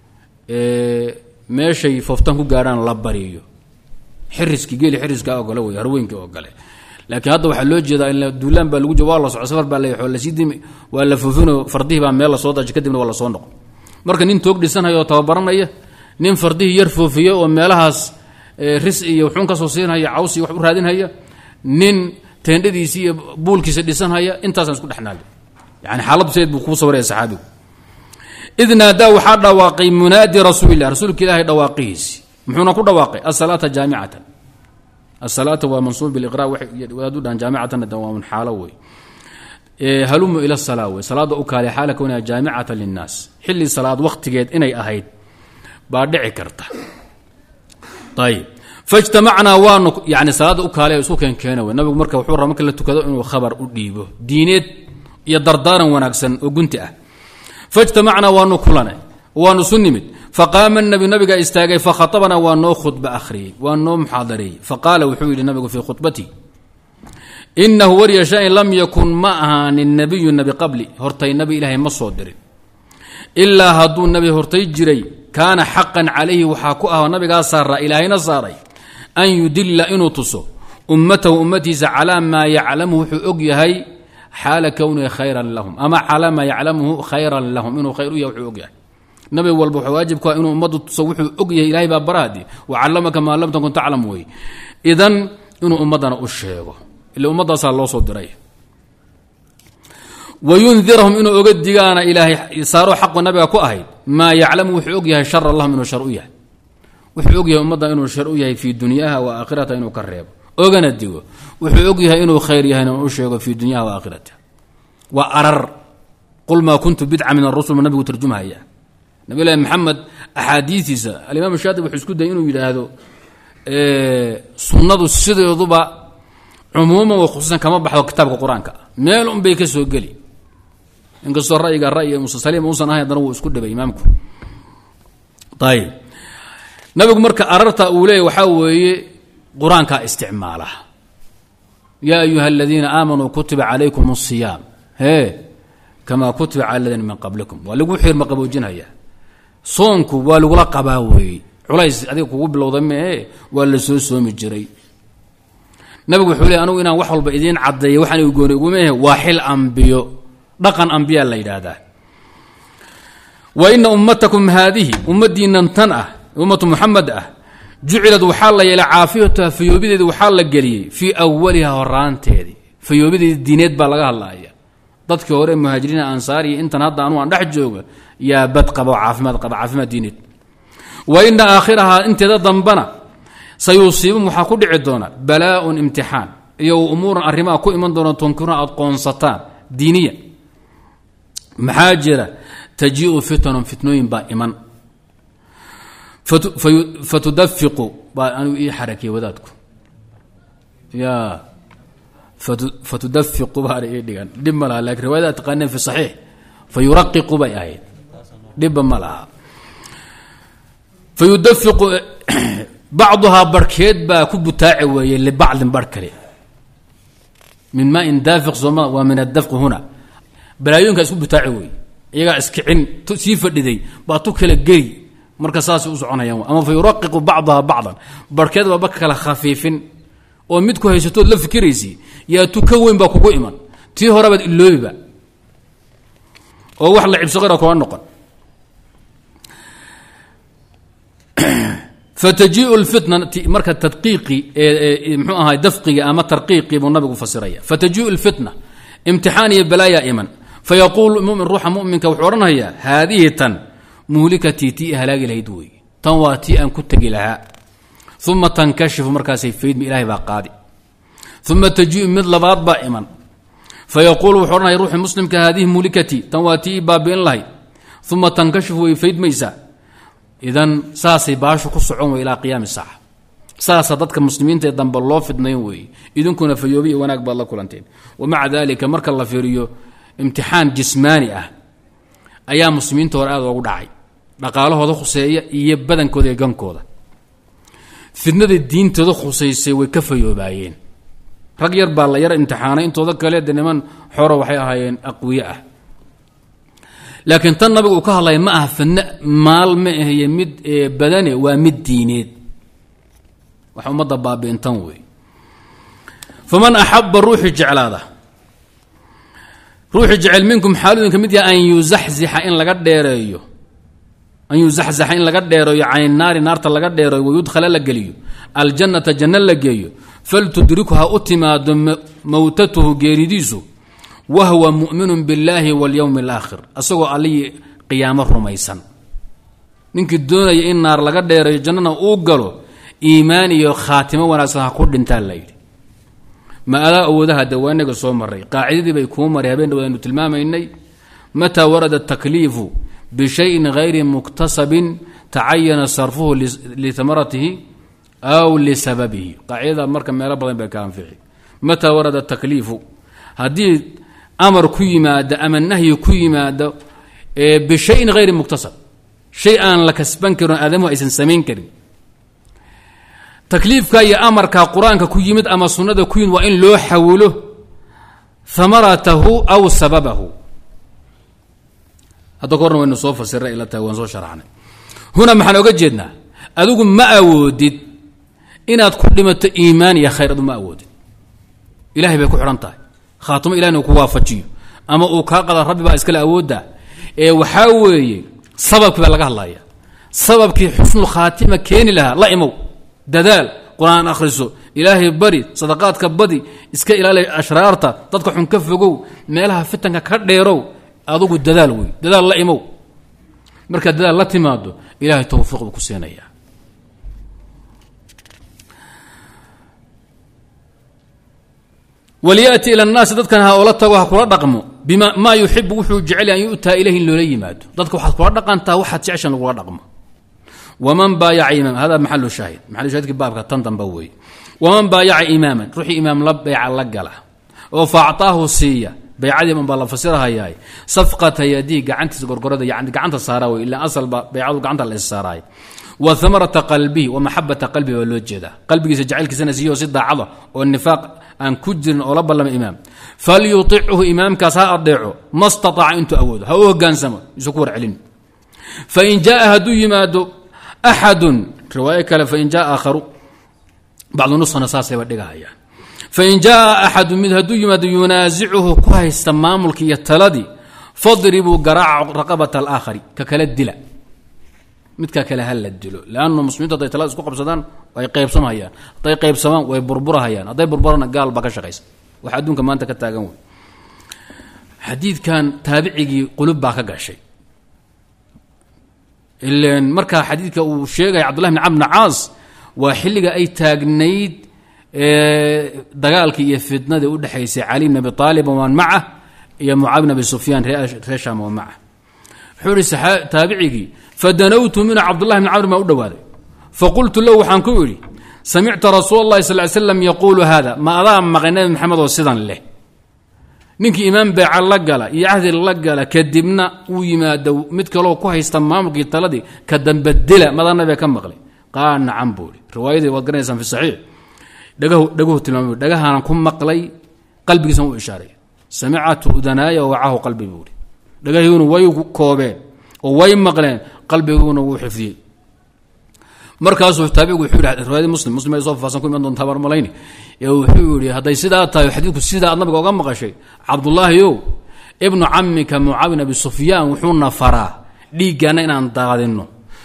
S1: إيه ماشي ففتان كو غاران لبريو حرسكي جيلي حرسكا اوغلا وي هروينكي اوغلا لكن هذا waxa loo jeedaa in duulaan baa lagu jawaab la socod safar baa la xool la sidimi waa la foofino fardihi baa meel la soo daji kadibna waa la soo noqo marka nin toog dhisanayo tababaranaya nin fardihi yar foofiyo oo meelahaas ris iyo wuxuun ka soo siinaya caws iyo wax u raadinaya nin teendadiisi iyo buulkiisa dhisanaya intaasan isku dhaxnaale yani xaaladu sayid buu ku sawaray saxaabigu idna daa waxa dhawaaqay munaadi rasuulillah rasuulka ilaahay dhawaaqiisi muxuuna ku dhawaaqay as-salata jaami'atan as-salatu wa mansub bil iqra wa dudan jaami'atan dawam xalawi halum ila as-salaa salada u kaale xaala kuna jaami'atan lin nas xilli salaad waqtigeed inay ahayd baa dhici karta طيب فاجتمعنا وانو يعني صلاه وكاله اسو كان كانوا النبي marka wuxuu rabaa marka la tukado inuu khabar u dhiibo diineed iyo dardaaran wanaagsan oo gunti ah فاجتمعنا وانو kulana وانو sunnimid فقام النبي نبي استاغي فخطبنا وانو خطبه اخري وانو محاضري فقال وحول النبي في خطبتي انه وري شيء لم يكن معها النبي النبي قبلي هرتي النبي الهي ما صدر الا هدو النبي هرتي جري كان حقا عليه وحاكوها ونبي صار الهي نصاري أن يدل إنو تصو أمته أمتي على ما يعلمه حقيهي حال كونه خيرا لهم أما على ما يعلمه خيرا لهم إنو خير يوحقيه نبي والبوح واجبك إنو أمته تصوح حقيه إلهي بابرادي وعلمك ما لم تكن تعلم وي إذن إنو أمتنا أشيغه اللي أمتنا صلى الله صدريه وينذرهم إنو أقدقانا إلهي صاروا حق النبي كؤهي ما يعلمه حقيه شر الله منه شرؤيه wuxuu ogyahay umada inuu shar u yahay fi dunyaha wa aakhirata inuu ka reebo ogana digo wuxuu ogyahay inuu khayr yahay inuu sheego fi dunyaha wa aakhirata wa arar qul ma kuntu bid'a min ar-rusul man nabigu tarjumaya nabi ilaahi maxamed ahadiithisa al-imam shaatibi wuxuu isku day inuu yiraahdo ee sunnadu sideeduba umuuma wa khususan kama baxdo kitaabka quraanka meel un bay ka soo gali inka soo ra'yiga ra'yi musa saliim uusan ahayn dana uu isku dhibay imaamku طيب nabigu marka ararta uu leeyahay waxa weeye quraanka isticmaala ya ayuha alladina aamanu kutiba alaykumus siyam he kama kutiba ala alladina min qablikum walagu xir ma qaboojinaya soonku waa lagu la qabaa weey culays adiga kugu bilowday ma ee waa la soo soomi jiray nabigu wuxuu leeyahay anigu inaan wax walba idin cadeeyo waxaan u goonay ugu meehe waa xil anbiyo dhaqan anbiya la yiraahdaa wa inna ummatakum hadhihi ummadina tanah أمة محمد أه جعلت وحال إلى عافيتها في يوبيد وحال قلي في أولها وران تيدي في يوبيد الدينات بلغها الله يا ضدك ورا مهاجرين أنصاري أنت نهض عنوان رح جوجا يا بدقة وعافمة قبع عافمة دينات وإن آخرها أنت ذا ضمبنا سيصيب محاكود عدونا بلاء امتحان يو أمور أرما كو إمن دون تنكرنا أتقون سطان دينية محاجرة تجيء فتن فتنوين با إمن فتدفق أنا إيه حركة وذاتكم يا فتدفق بار إيه ديان دم ملا لكن رواية تقنن في الصحيح فيرقق بأي دب ملا فيدفق بعضها بركيت با كب تاعي لبعض بركلي من ماء دافق زما ومن الدفق هنا بلا يمكن كب تاعي يجا اسكعين تسيف ددي با تو كلا جري marka saas u soconayaan ama fa yuraqiqu ba'daha ba'dan barkeed waa bakala khafiifin oo mid ku haysato la fikiraysi yaa tu ka weyn ba kugu iman tii hore bad iloobiba oo wax la cibso qara ko noqon فتجيء الفتنة مركز تدقيقي محوها دفقي أما ترقيقي بالنبي فسرية فتجيء الفتنة امتحاني بلايا إيمان فيقول مؤمن روح مؤمن كوحورنا هي هذه تن مهلكتي تي هلاقي الهيدوي تنواتي أن كنت لها ثم تنكشف مركز يفيد من إلهي باقادي ثم تجيء مثل بعض إيمان فيقول وحورنا يروح المسلم كهذه مهلكتي تنواتي بابين الله ثم تنكشف ويفيد ميسا إذن ساسي باشو كسعون إلى قيام الساعة ساسا ضدك المسلمين تيضن بالله في النيوي إذن كنا في يوبي وناك بالله كلانتين ومع ذلك مرك الله في ريو امتحان جسماني أه أيام مسلمين توراد وقدعي لقاله هذا خصية يبدن كذا يجن كذا في النادي الدين تذا خصية وكفى يوبايين رجير بالله يرى امتحانين تذكر لي دنيمان حورة وحياة هايين أقوياء لكن تنبي وكهلا ما فن مال ما هي مد بدني ومد دينيد وحمد باب تنوي فمن أحب الروح جعل هذا روح جعل منكم حالو كمديا أن يزحزح إن لقد ديريو أن يزحزح إن لقد ديريو عن النار نار لقد ديريو ويدخل لقليو الجنة جنة لقيو فلتدركها أتما موتته جيريديسو وهو مؤمن بالله واليوم الآخر أسوأ علي قيام الرميسان نينك الدنيا إن نار لقد ديريو جنة أوقلو إيماني خاتمة وناسها كل انتهى الليل ما ألا أودها دوانك الصوم مري قاعدة بيكون مريبين دوانو تلمام إني متى ورد التكليف بشيء غير مكتسب تعين صرفه لثمرته أو لسببه قاعدة مركب ما ربط بكام فيه متى ورد التكليف هذه أمر كي مادة أما النهي كي مادة بشيء غير مكتسب شيئا لك سبنكر آدم وإسن سمين كريم تكليف كاي أمر كقرآن كيمد أما سنة كين وإن لو حوله ثمرته أو سببه هذا قرن وإنه صوف سر إلى توانزو شرعنا هنا محل وجدنا أذوق ما أودد إن أدخل لمة إيمان يا خير ما أودد إلهي بيكو حرنطه خاتم إلهي نكو وافتجيه أما أوكاقل ربي بقى إسكال أوده إيه وحاوي سبب كبه لقاه الله يا سبب كي حسن الخاتمة كين لها لا إمو ددال قرآن أخرسه إلهي بري صدقات كبدي إسكا إلهي أشرارتا تدقى حنكفقو ميلها فتنك كرديرو أذوق الددال وي ددال لا إمو مركا ددال لا تمادو إلهي توفيق بكسينيا وليأتي إلى الناس ضدكن هؤلاء تقوها كل رقمه بما ما يحب وحو جعل أن يؤتى إليه اللولي ماد ضدك وحد كل رقم تا وحد تعشن كل رقمه ومن بايع إمام هذا محل الشاهد محل الشاهد كبابك تنتم بوي ومن بايع إماما روحي إمام لب بيع لقله وفأعطاه سية بيعدي من بالله فسرها ياي صفقة يدي قعنت قرقرة يعني قعنت الصاراوي إلا أصل بيعه قعنت الصاراي وثمرة قلبي ومحبة قلبي والوجه قلبي سجعلك سنة سيو سد عضة والنفاق أن كجر أولب الله إمام فليطيعه إمام كساء أضيعه ما استطاع أنت أوده هو قان سما يسكور علم فإن جاء هدو يمادو أحد رواية كلا فإن جاء آخر بعض نص نصاص يوديها يعني فإن جاء أحد من هدو يمادو ينازعه كويس تمام الكي يتلدي فاضربوا قراع رقبة الآخر ككلا الدلاء midka kale hal la dilo laana muslimiinta ay talaas ku qabsadaan way qaybsamayaan tay qaybsamaan way burburahayaan haday burburana gaal ba ka shaqeysan waxa adduunka maanta ka taagan way xadiidkan taabiciigi qulub ba ka gashay ilaan marka xadiidka uu sheegay Abdullah ibn Amr Aas waa xilliga ay taagnayd ee dagaalkii iyo fitnada u dhaxaysay Ali ibn Abi Talib oo maca iyo Muawiya ibn Abi Sufyan reesham oo maca xuri saxaa taabiciigi فدنوت من عبد الله بن عمرو ما ودواده فقلت له وحان كوري سمعت رسول الله صلى الله عليه وسلم يقول هذا ما أضام مغنى محمد وسيدان له نك إمام بيع اللقلة يعهد اللقلة كدبنا ويما دو متكلو كوه يستمام قيتلدي كدن بدله ما ظن بك كم مغلي قال نعم بولي رواية وقرني في الصحيح دقه دقه تلمام دقه أنا كم مقلي قلبي سمو إشارة سمعت أذناي ووعاه قلبي بولي دقه يون ويو كوبين ووين مقلين قلبي ونو حفظي مركز تابع وحول روايه مسلم مسلم يصف فاسن كل من تبر مليني يوحول هذا سيدا تا حديث سيدا النبي اوغا مقشي عبد الله يو ابن عمك معاويه بن سفيان وحنا فرا ديغانا ان دادينو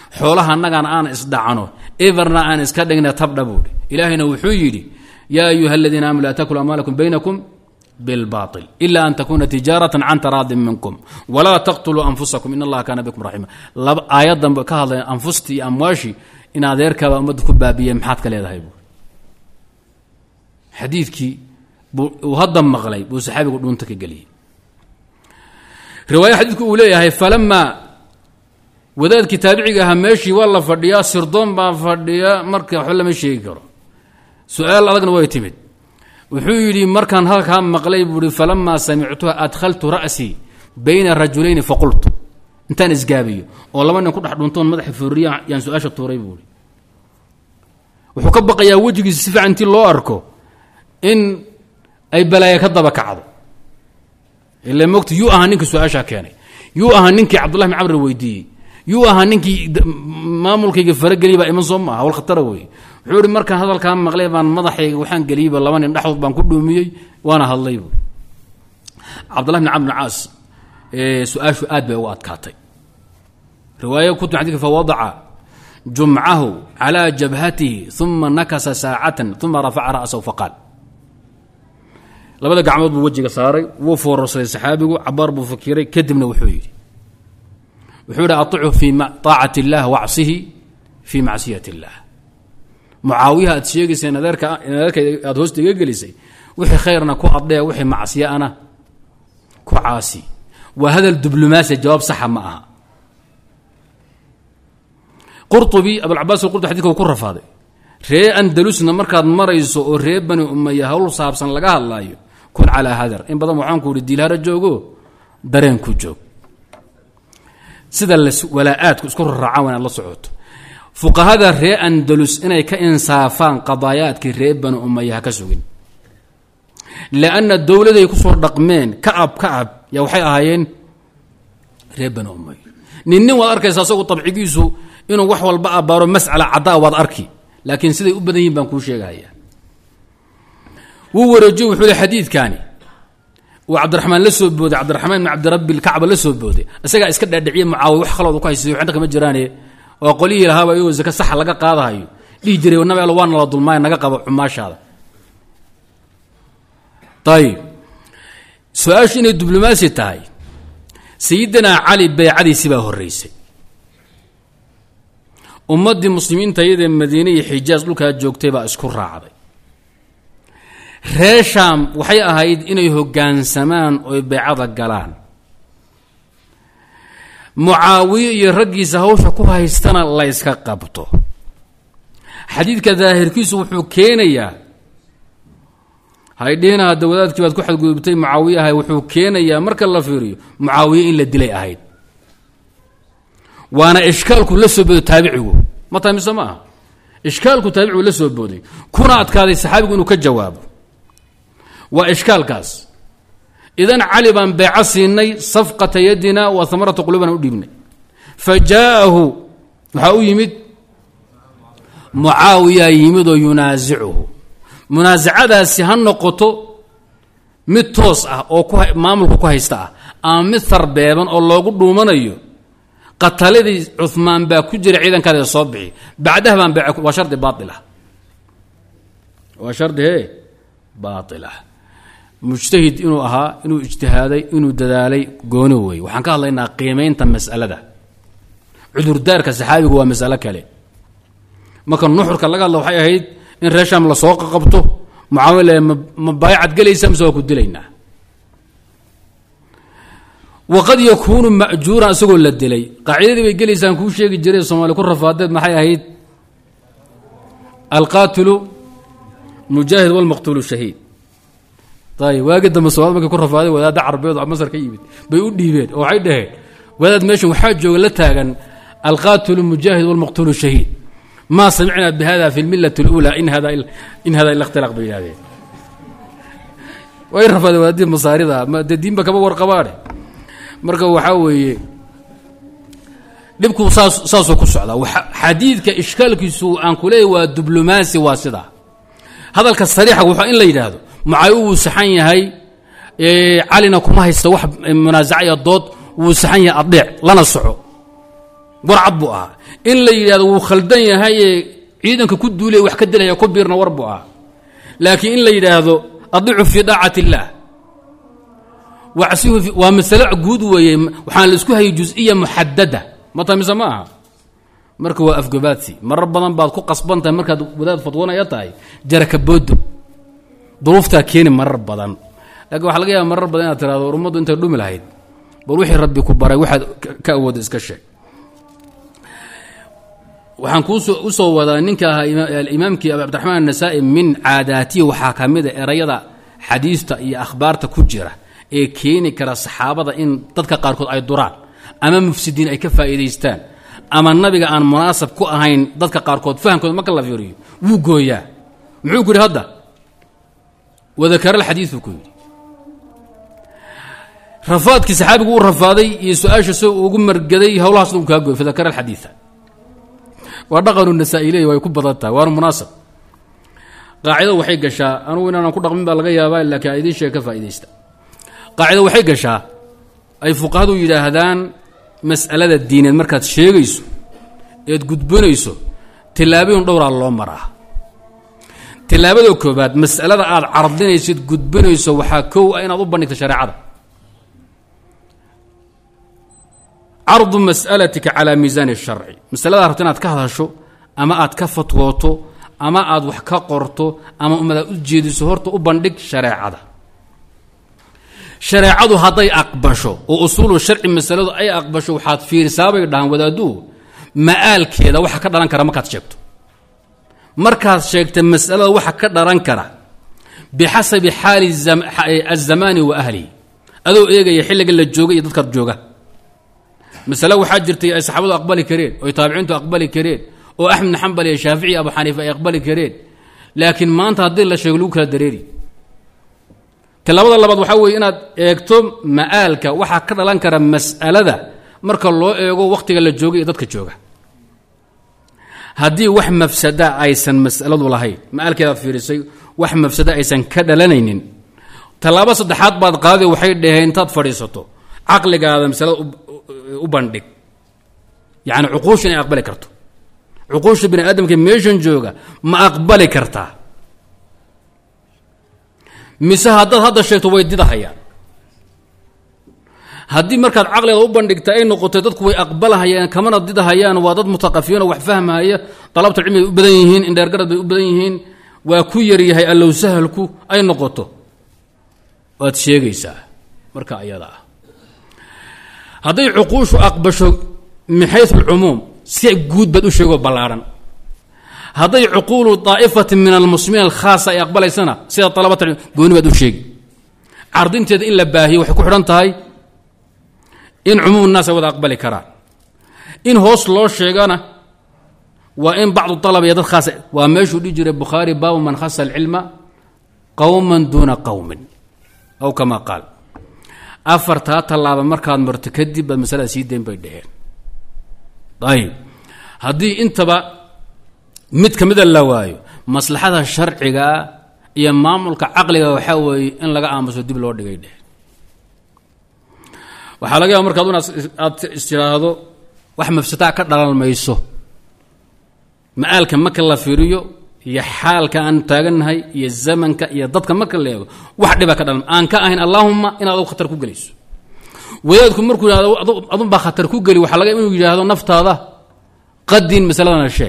S1: xoolaha annagana aan isdhacano everna aan iska dhigna tabdha buuri ilaahayna wuxuu yidhi yaa ayuha aladiina aamanu laa takulu amwaalakum baynakum bilbaatil ila an takuna tijaaratan can taraadin minkum walaa taqtuluu anfusakum in allaha kaana bikum raxiima laba aayadan ka hadlaya anfustii iyo amwaashii in adeerkaaba ummadda ku baabiye maxaad ka leedahay buuri xadiidkii uu hadda maqlay buu saxaabigu dhuunta ka geliyey riwaaya xadiidku uu leeyahay falamaa wadaadkii taabiciga ahaa meeshii waa la fadhiyaa sirdoon baa fadhiya marka waxba lama sheegi karo su-aal adagna way timid wuxuu yidhi markaan halkaa maqlay buuhi falamaa samictuha adkhaltu ra'sii bayna rajulayni faqultu intaan isgaabiyo oo laba nin ku dhex dhuntoon madaxa fooriya yaan su-aasha tuuray buuhi wuxuu ka baqayaa wejigiisa si fiican intii loo arko in ay balaaya ka daba kacdo ila moogta yuu ahaa ninkii su-aashaa keenay yuu ahaa ninkii cabdullahi bin camr weydiiyey yuu ahaa ninkii maamulkayga farageliy baa iman soo maaha wal khatara wey wuxuu ihi markaan hadalkaa maqlay baan madaxayga waxaan geliyeyba laba nin dhexdood baan ku dhuumiyey waana hadlay buui cabdullahi bin camr bin caas su-aashu aad bay ugu adkaatay riwaaya kutub xadidka fawadaca jumcahu calaa jabhatihi uma nakasa saacatan uma rafaca ra'sahu faqaal labada gacmood buu wejiga saaray wuu foorarsaday saxaabigu cabaar buu fakiray kadibna wuxuu yidhi wuxuu yidhi aichu fii طaacati اllah wacsihi fii macsiyat اllah mucaawiyaha aad sheegaysay nadeerka aad hoosta iga gelisay wixii khayrna ku adhee wixii macsiyaana ku caasi waa hadal diblomaasiya jawaab saxa ma aha qurطubi abulcabaas qurطubi xadidka uu ku rafaaday ree andalusna markaad marayso oo ree bani umaya hawl saabsan laga hadlaayo kun calaa hadar in badan waxaan ku ihi diilhara joogo dareen ku joog sida walaa-aadku isku rarraacaan waa inaad la socoto fuqahada ree andalus inay ka insaafaan qadaayaadkii ree bani umaya ha ka sugin lianna dowladay ku soo dhaqmeen kacab kacab yaa waxay ahaayeen ree bani umaya nin nin waad arkaysa asagu tabcigiisu inuu wax walba abaaro mas'ala caddaa waad arki laakiin siday u badan yihin baan kuu sheegahaya wuu wareejiyo wuxuu yihi xadiidkaani uu cabdiraxmaan la soo booday cabdiraxmaan ibn cabdirabbi lkacba la soo booday isagaa iska dhaadhiciye mucaawiya wax khaloodu ku haysay waxna kama jiraane oo qolihii lahaaba iyagoo zaka saxa laga qaadahayo dhihi jiray nabi alla waana la dulmaaya naga qabo xumaashaada ayib su-aashu inay diblomaasi tahay sayidina cali baycadiisi baa horreysay ummaddii muslimiinta iyadee madiine iyo xijaas dhulkaa joogtay baa isku raacday ree shaam waxay ahayd inay hoggaansamaan oy baycada galaan mucaawiye iyo raggiisa hawsha ku haystana la yska qabto xadiidka daahirkiisu wuxuu keenayaa haydhiina hadda wadaadkii baad ku xadgudubtay mucaawiye ahay wuxuu keenayaa marka la fiiriyo mucaawiye in la dilay ahayd waana ishkaalku la soo booday taabicigu ma tahay mise ma aha ishkaalku taabicigu la soo booday kuna adkaaday saxaabigu inuu ka jawaabo waa ishkaalkaas idan cali baan beeco siinay safqata yadina wa hamarata qulubana u dhiibnay fa jaa'ahu waxaa u yimid mucaawiyaa yimid oo yunaasicuhu munaasacadaasi ha noqoto mid toos ah oo ku maamulku ku haysta ah ama mid sarbeeban oo loogu dhuumanayo qataladii cumaan baa ku jira ciidankaada soo bixi bacdaha baan beec waa shardi baatil ah waa shardi he baatil ah mujtahid inuu ahaa inuu ijtihaaday inuu dadaalay gooni weeye waxaan ka hadlaynaa qiimaynta mas'alada cudurdaarka saxaabigu waa mas'alo kale marka nuxurka laga hadla waxay ahayd in reesham la soo qabto mucaawile ma baayacad gelaysa mise waa ku dilaynaa waqad yakuunu ma'juuran isagoo la dilay qaacidadii bay gelaysaan kuu sheegi jiray soomaali ku rafaadeed maxay ahayd alqaatilu mujaahid walmaqtuulu shahiid ayib waagi dambe soomaalid markay ku rafaaday wadaadda carbeed oo masar ka yimid bay u dhiibeen oo waxay dhaheen wadaad meeshan waxaa jooga la taagan alqaatilu mujaahid walmaqtuulu shahiid maa samicnaa bihada fi lmillati اluulaa in hada in hada ila ikhtilaaq bay yidhahdeen way rafaadeen wadaadii masaarida dee diinba kama warqabaane marka waxaa weeye dhibku saas saasuu ku socdaa xadiidka ishkaalkiisu aan ku leeyahy waa diblomaasi waa sidaa hadalka sariixa wuxuu in la yidhaahdo mucaawiye wuu saxan yahay calina kuma haysta wax munaasaca iyo dood wuu saxan yahay adeec lana soco burcad buu ahaa in la yidhahdo wuu khaldan yahay ciidanka ku duulay wax ka dilaya ku biirna war buu ahaa laakiin in la yidhaahdo adicu fii daacati illaah wacsihu waa masalo guud weeye waxaan la isku hayay jus-iya muxadada mata mise ma aha marka waa afgobaadsi marar badan baad ku qasban tahay markaad wadaad fatwoonaya tahay jaraka boodo duruuftaa keeni marar badan laakiin waxaa laga yaaba marar badan inaad tirahdo ummaddu intay dhumi lahayd bal wixii rabbi ku baray waxaad ka awooda iska sheeg waxaan kuusoo u soo wadaa ninka ahaa imaamkii cabdiraxmaan anasaa'i min caadaatihi waxaa ka mid a erayada xadiista iyo akhbaarta ku jira ee keeni kara saxaabada in dadka qaarkood ay duraan ama mufsidiin ay ka faa'iidaystaan ama nabiga aan munaasab ku ahayn dadka qaarkood fahamkooda marka la fiiriyo wuu gooyaa muxuu ku yidhi hadda wadakara alxadiid buu ku yidhi rafaadkii saxaabigu uu rafaaday iyo su-aasha soo ugu margaday howlahaas uu kaa gooy fadakara alxadiida waa dhaqanu nasaa-i leey way ku badan tahay waana munaasab qaacido waxay gashaa anugu inaanan ku dhaqmin baa laga yaabaa laakiin ay idiin sheeg ka faa'iidaysta qaacido waxay gashaa ay fuqahadu yidhaahdaan mas'alada diineed markaad sheegayso eed gudbinayso tillaabooyin dhowraa loo maraa tillaabada koobaad mas'alada aad cardinaysid gudbinayso waxaa kow ah inaad u bandhigto shareecada cardu mas'alatika calaa miisaani sharci masaladaad rabto inaad ka hadasho ama aad ka fatwooto ama aad wax ka qorto ama ummadaad u jeediso horta u bandhig shareecada shareecadu hadday aqbasho oo usuulu sharci masaladu ay aqbasho waxaad fiirisaabay dhahan wadaaduu ma'aalkeeda waxa ka dhalan kara markaad sheegto markaad sheegta mas'alada waxa ka dhalan kara bixasabi xaali azamaani wa ahlihi adoo eegaya xilliga la jooga iyo dadka jooga masale waxaa jirtay ay saxaabadu aqbali kareen oo taabiciintu aqbali kareen oo axmed bin xambal iyo shaafici abu xaniifa ay aqbali kareen laakiin maanta haddii la sheego lagu kala dareeri talabada labaad waxaa weeye inaad eegto ma'aalka waxaa ka dhalan kara mas'alada marka loo eego wakhtiga la jooga iyo dadka jooga haddii wax mafsada aysan mas'aladu lahayn ma'aalkeedaad fiirisay wax mafsada aysan ka dhalanaynin tallaabo saddexaad baad qaaday waxay dhaheen intaad fadhiisato caqligaada masalada u bandhig yacni cuquusha inay aqbali karto cuquusha bini aadamka meeshan jooga ma aqbali kartaa mise haddaad hadda sheegto way didahayaan haddii markaad caqligeeda u bandhigta ay noqotay dadku way aqbalahayaan kamana didahayaan waa dad mutaqafiyiinoo wax fahmahaya dalabta cilmi bay u badan yihiin indheergarad bay u badan yihiin waa ku yaryahay allow sahalku ay noqoto waad sheegaysaa marka ayada ah hadday cuquushu aqbasho min xayu alcumuum si guud baad u sheegoo ballaaran hadday cuquulu daa'ifatin min almuslimiin alkhaasa ay aqbalaysana sida dalabata gooni baad u sheegi cardinteeda in la baahiyo waxay ku xidhan tahay in cumuum naas ay wada aqbali karaan in hoos loo sheegana waa in bacdu dalaba iyo dad khaasa waa meeshuu dhihi jiray bukhaari baabu man khasa alcilma qowman duuna qowmin aw kama qaal afartaa tallaaba markaad marto kadib baad masalada sii dayn bay dhaheen ayib haddii intaba mid ka mida la waayo maslaxada sharciga iyo maamulka caqliga waxaa weeye in laga aamuso dib loo dhigay dheheen waxaa laga yaaba markaad un aad istiraahdo wax mafsadaa ka dhalan mayso ma'aalka marka la fiiriyo iyo xaalka aan taagannahay iyo zamanka iyo dadka marka la eego wax dhiba ka dhalan aan ka ahayn allaahumma inaad adug khatar ku gelayso wadaadku markuu yidhahdo adun baa khatar ku geli waxaa laga inuu yidhaahdo naftaada qadin masaladana sheeg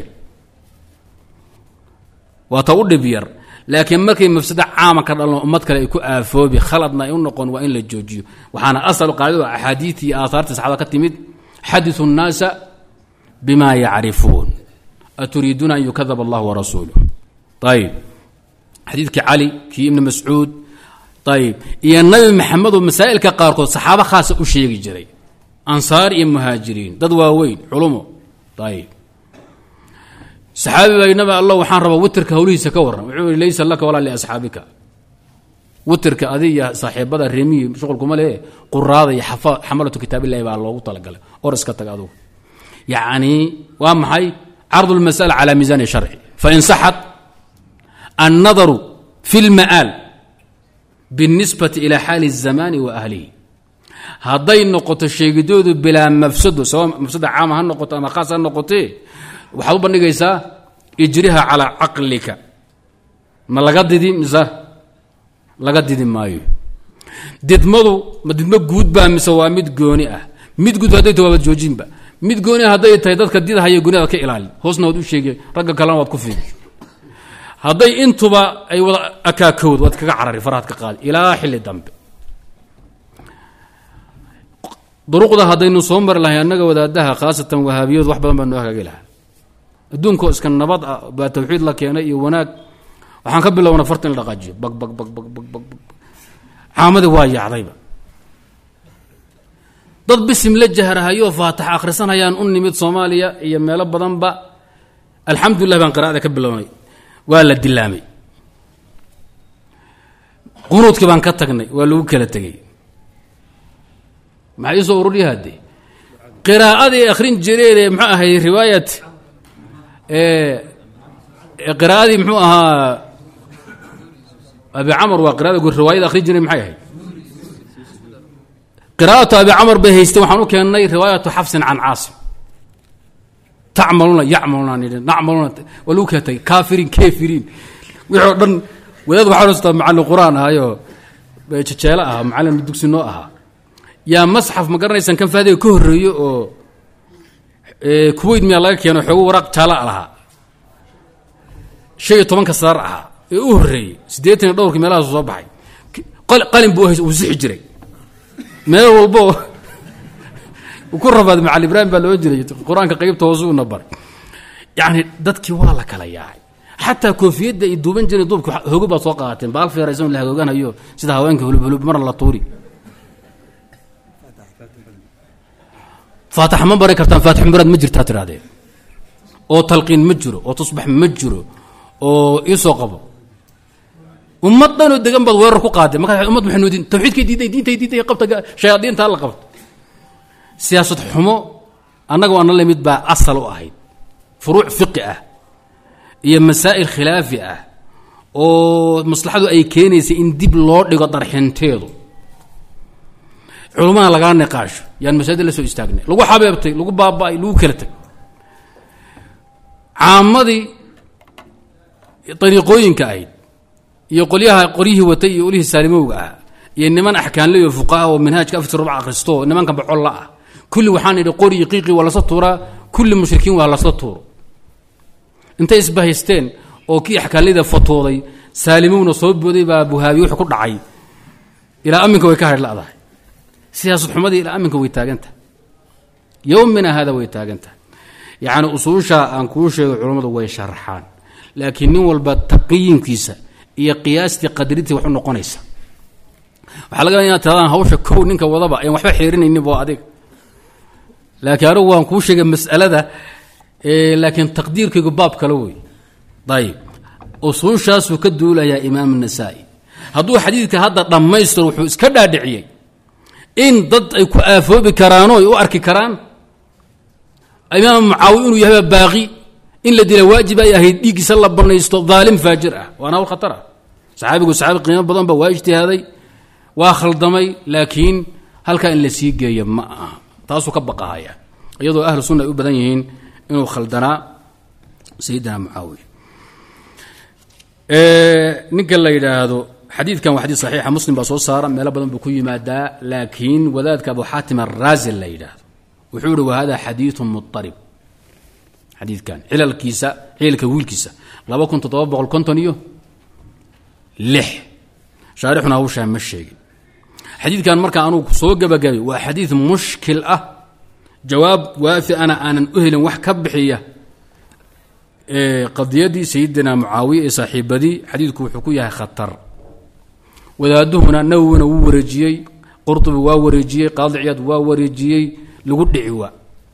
S1: waa ta u dhib yar laakiin markay mafsada caama ka dhalno ummad kale ay ku aafoobi khaladna ay u noqon waa in la joojiyo waxaana asal qaadida axaadiid iyo aahaarta saxaabada ka timid xadiثu الnaasa bima yacrifuun aturiiduuna an yukadab allah warasuuluh ayib xadiidkii cali kii ibni mascuud ayib iyo nabi maxamedoo masaa'ilka qaarkood saxaabo khaasa u sheegi jiray ansaar iyo muhaajiriin dad waaweyn culumo ayib saxaabi baa nabi allah waxaan rabaa witrka hawlihiisa ka warran wuxuu yidhi laysa laka walaa liasxaabika witrka adiga saaxiibada reemiyi shuqulkuma lehe quraada iyo xamalatu kitaabillahi baa loogu talagalay or iska tag adugu yacni waa maxay cardu lmas'ala calaa miisaani sharci fain saxat annadaru fi lma'aal biاlnisbati ila xaali الzamaani wa ahlihi hadday noqoto sheegidoodu bilaa mafsado sawa mafsada caama ha noqoto ama khaas ha noqotee waxaad u bandhigaysaa ijriha calaa caqlika ma laga didi mise laga didi maayo didmadu ma didmo guud baa mise waa mid gooni ah mid guud hadday tahay waabad joojinba mid gooni hadday tahay dadka didahaya goonida ka ilaali hoosna waad u sheegay ragga kalena waad ku fiidi hadday intuba ay wada akaakowd waad kaga carari faraad ka qaadi ilaa xilli dambe duruqda haddaynu soo mari lahay annaga wadaadaha khaasatan wahaabiyadu wax badan baa noo hagaagi lahaa adduunkoo iska nabad ah baa tawxiid la keenay iyo wanaag waxaan ka bilowna farta in la dhaqaajiyo bag bag bag bag bag bag caamadii waa yaacdayba dad bisim la jahrahayoo faatax akhrisanayaan u nimid soomaaliya iyo meelo badanba alxamdulilah baan qiraa'ada ka bilownay waa la dilaamay qunuudkii baan ka tagnay waa lagu kala tegey maxaa ii soo ururiya hadde qiraa'adii akhrin jireedee muxuu ahay riwaayat qiraa'adii muxuu ahaa abi camar waa qiraada riwaayada akhrin jiray maxay ahayd qiraa'atu abi camar bay haystay waxaan u keennay riwaayatu xafsin can caasim tacmaluna yacmaluna nidhi nacmaluna waa lagu kala tegey kaafiriin keefiriin wixii o dhan wadaad waxaa haystaa macallin qur-aan ahayoo jejeelo ahaa macallin dugsi noo ahaa yaa masxaf ma garanaysaan kan faadiga ka horreeyo oo kuweyt miyaa laga keeno xoogo waraaq jaala lahaa shan iyo tobanka saar ahaa ee u horreeyey siddeetan iyo dhowrkii meelahaasu soo baxay qalin buu uu sixi jiray meel walbo ku rabaad macalin ibraahim baa loo jiray qur-aanka qaybta hoose uuna baray yacni dadkii waa la kala yaacay xataa koofiyadda ay duuban jireen duubka hoogo baad soo qaadateen baal feeraysan la hagooganayo sida haweenka hulub hulub marna la tuuri faatax ma bari kartaan faatix muraad ma jirtaa tirahdeen oo talqiin ma jiro oo tusbax ma jiro oo iisoo qabo ummad dhanoo degan baad weerar ku qaadeen markaa ummad waxay noodin tawxiidkay diiday diintay diiday qabta shayaadiinta la qabto siyaasad xumo annaga waana la mid baa asal u ahayd furuuc fiqi ah iyo masaa'il khilaafi ah oo maslaxadu ay keenaysay in dib loo dhigo darxinteedu culumada lagaa niqaasho yaan masaajid la soo istaagnay lagu xabeebtay lagu baaba'ay lagu kala tag caamadii dariiqooyinka ahayd iyo qolyaha qoryihii watay iyo olihii saalimowga ah iyo niman axkaanle iyo fuqaha oo manhaajka afti rubac akhristo nimankan bacolla ah kulli waxaan idhi qori qiiqi waa lasla tuuraa kulli mushrikiin waa lasla tuuro intay isbahaysteen oo kii axkaanlida fatooday saalimowna soo booday baa buhaabi wuxuu ku dhacay ilaa aminka way ka hadh la'dahay siyaasad xumadii ilaa aminka way taagantahay yowmina hada way taagantahay yacni usuusha aan kuu sheegay culammadu way sharaxaan laakiin nin walba taqyiimkiisa iyo qiyaastii qadrintii wax u noqonaysa waxaa laga yaabaa inaad tiradaan hawsha kow ninka wadaba ayaan waxba xeerinaynin boo adiga laakiin anigu waan kuu sheegay mas'alada laakiin taqdiirkaygu baab kale wey ayib usuushaasuu ka duulayaa imaam النasaa'i hadduu xadiidka hadda dhammaystiro wuxuu iska dhaadhiciyey in dad ay ku aafoobi karaanoo ay u arki karaan imaam mucaawi inuu yahay baaqi in la dila waajib ay ahayd dhiiggiisa la banaysto daalim faajir ah waana hawl khatar ah saxaabigu saxaabi qiimo badan ba waa ijtihaaday waa khaldamay laakiin halkaa in la sii geeyo ma aha taasuu ka baqahaya iyadoo ahlu sunna ay u badan yihiin inuu khaldanaa sayidina mucaawiya ninka la yidhaahdo xadiidkan waa xadiid saxiixa muslim baa soo saara meelo badan buu ku yimaadaa laakiin wadaadka abu xaatim araazi la yidhaahdo wuxuu ihi wahada xadiiثu muطarib xadiidkan cilalkiisa cilalka wiilkiisa laba kun toddoba boqol konton iyo lix shaarixuna hawshaa ma sheegin xadiidkan markaa anugu soo gebagabay waa xadiid mushkil ah jawaab waafi ana aanan u helin wax ka bixiya qadiyadii sayidina mucaawiya ee saaxiibadii xadiidku wuxuu ku yahay khatar wadaaduhuna nawowina wuu wareejiyey qurtubi waa wareejiyey qaadi ciyaad waa wareejiyey lagu dhici waa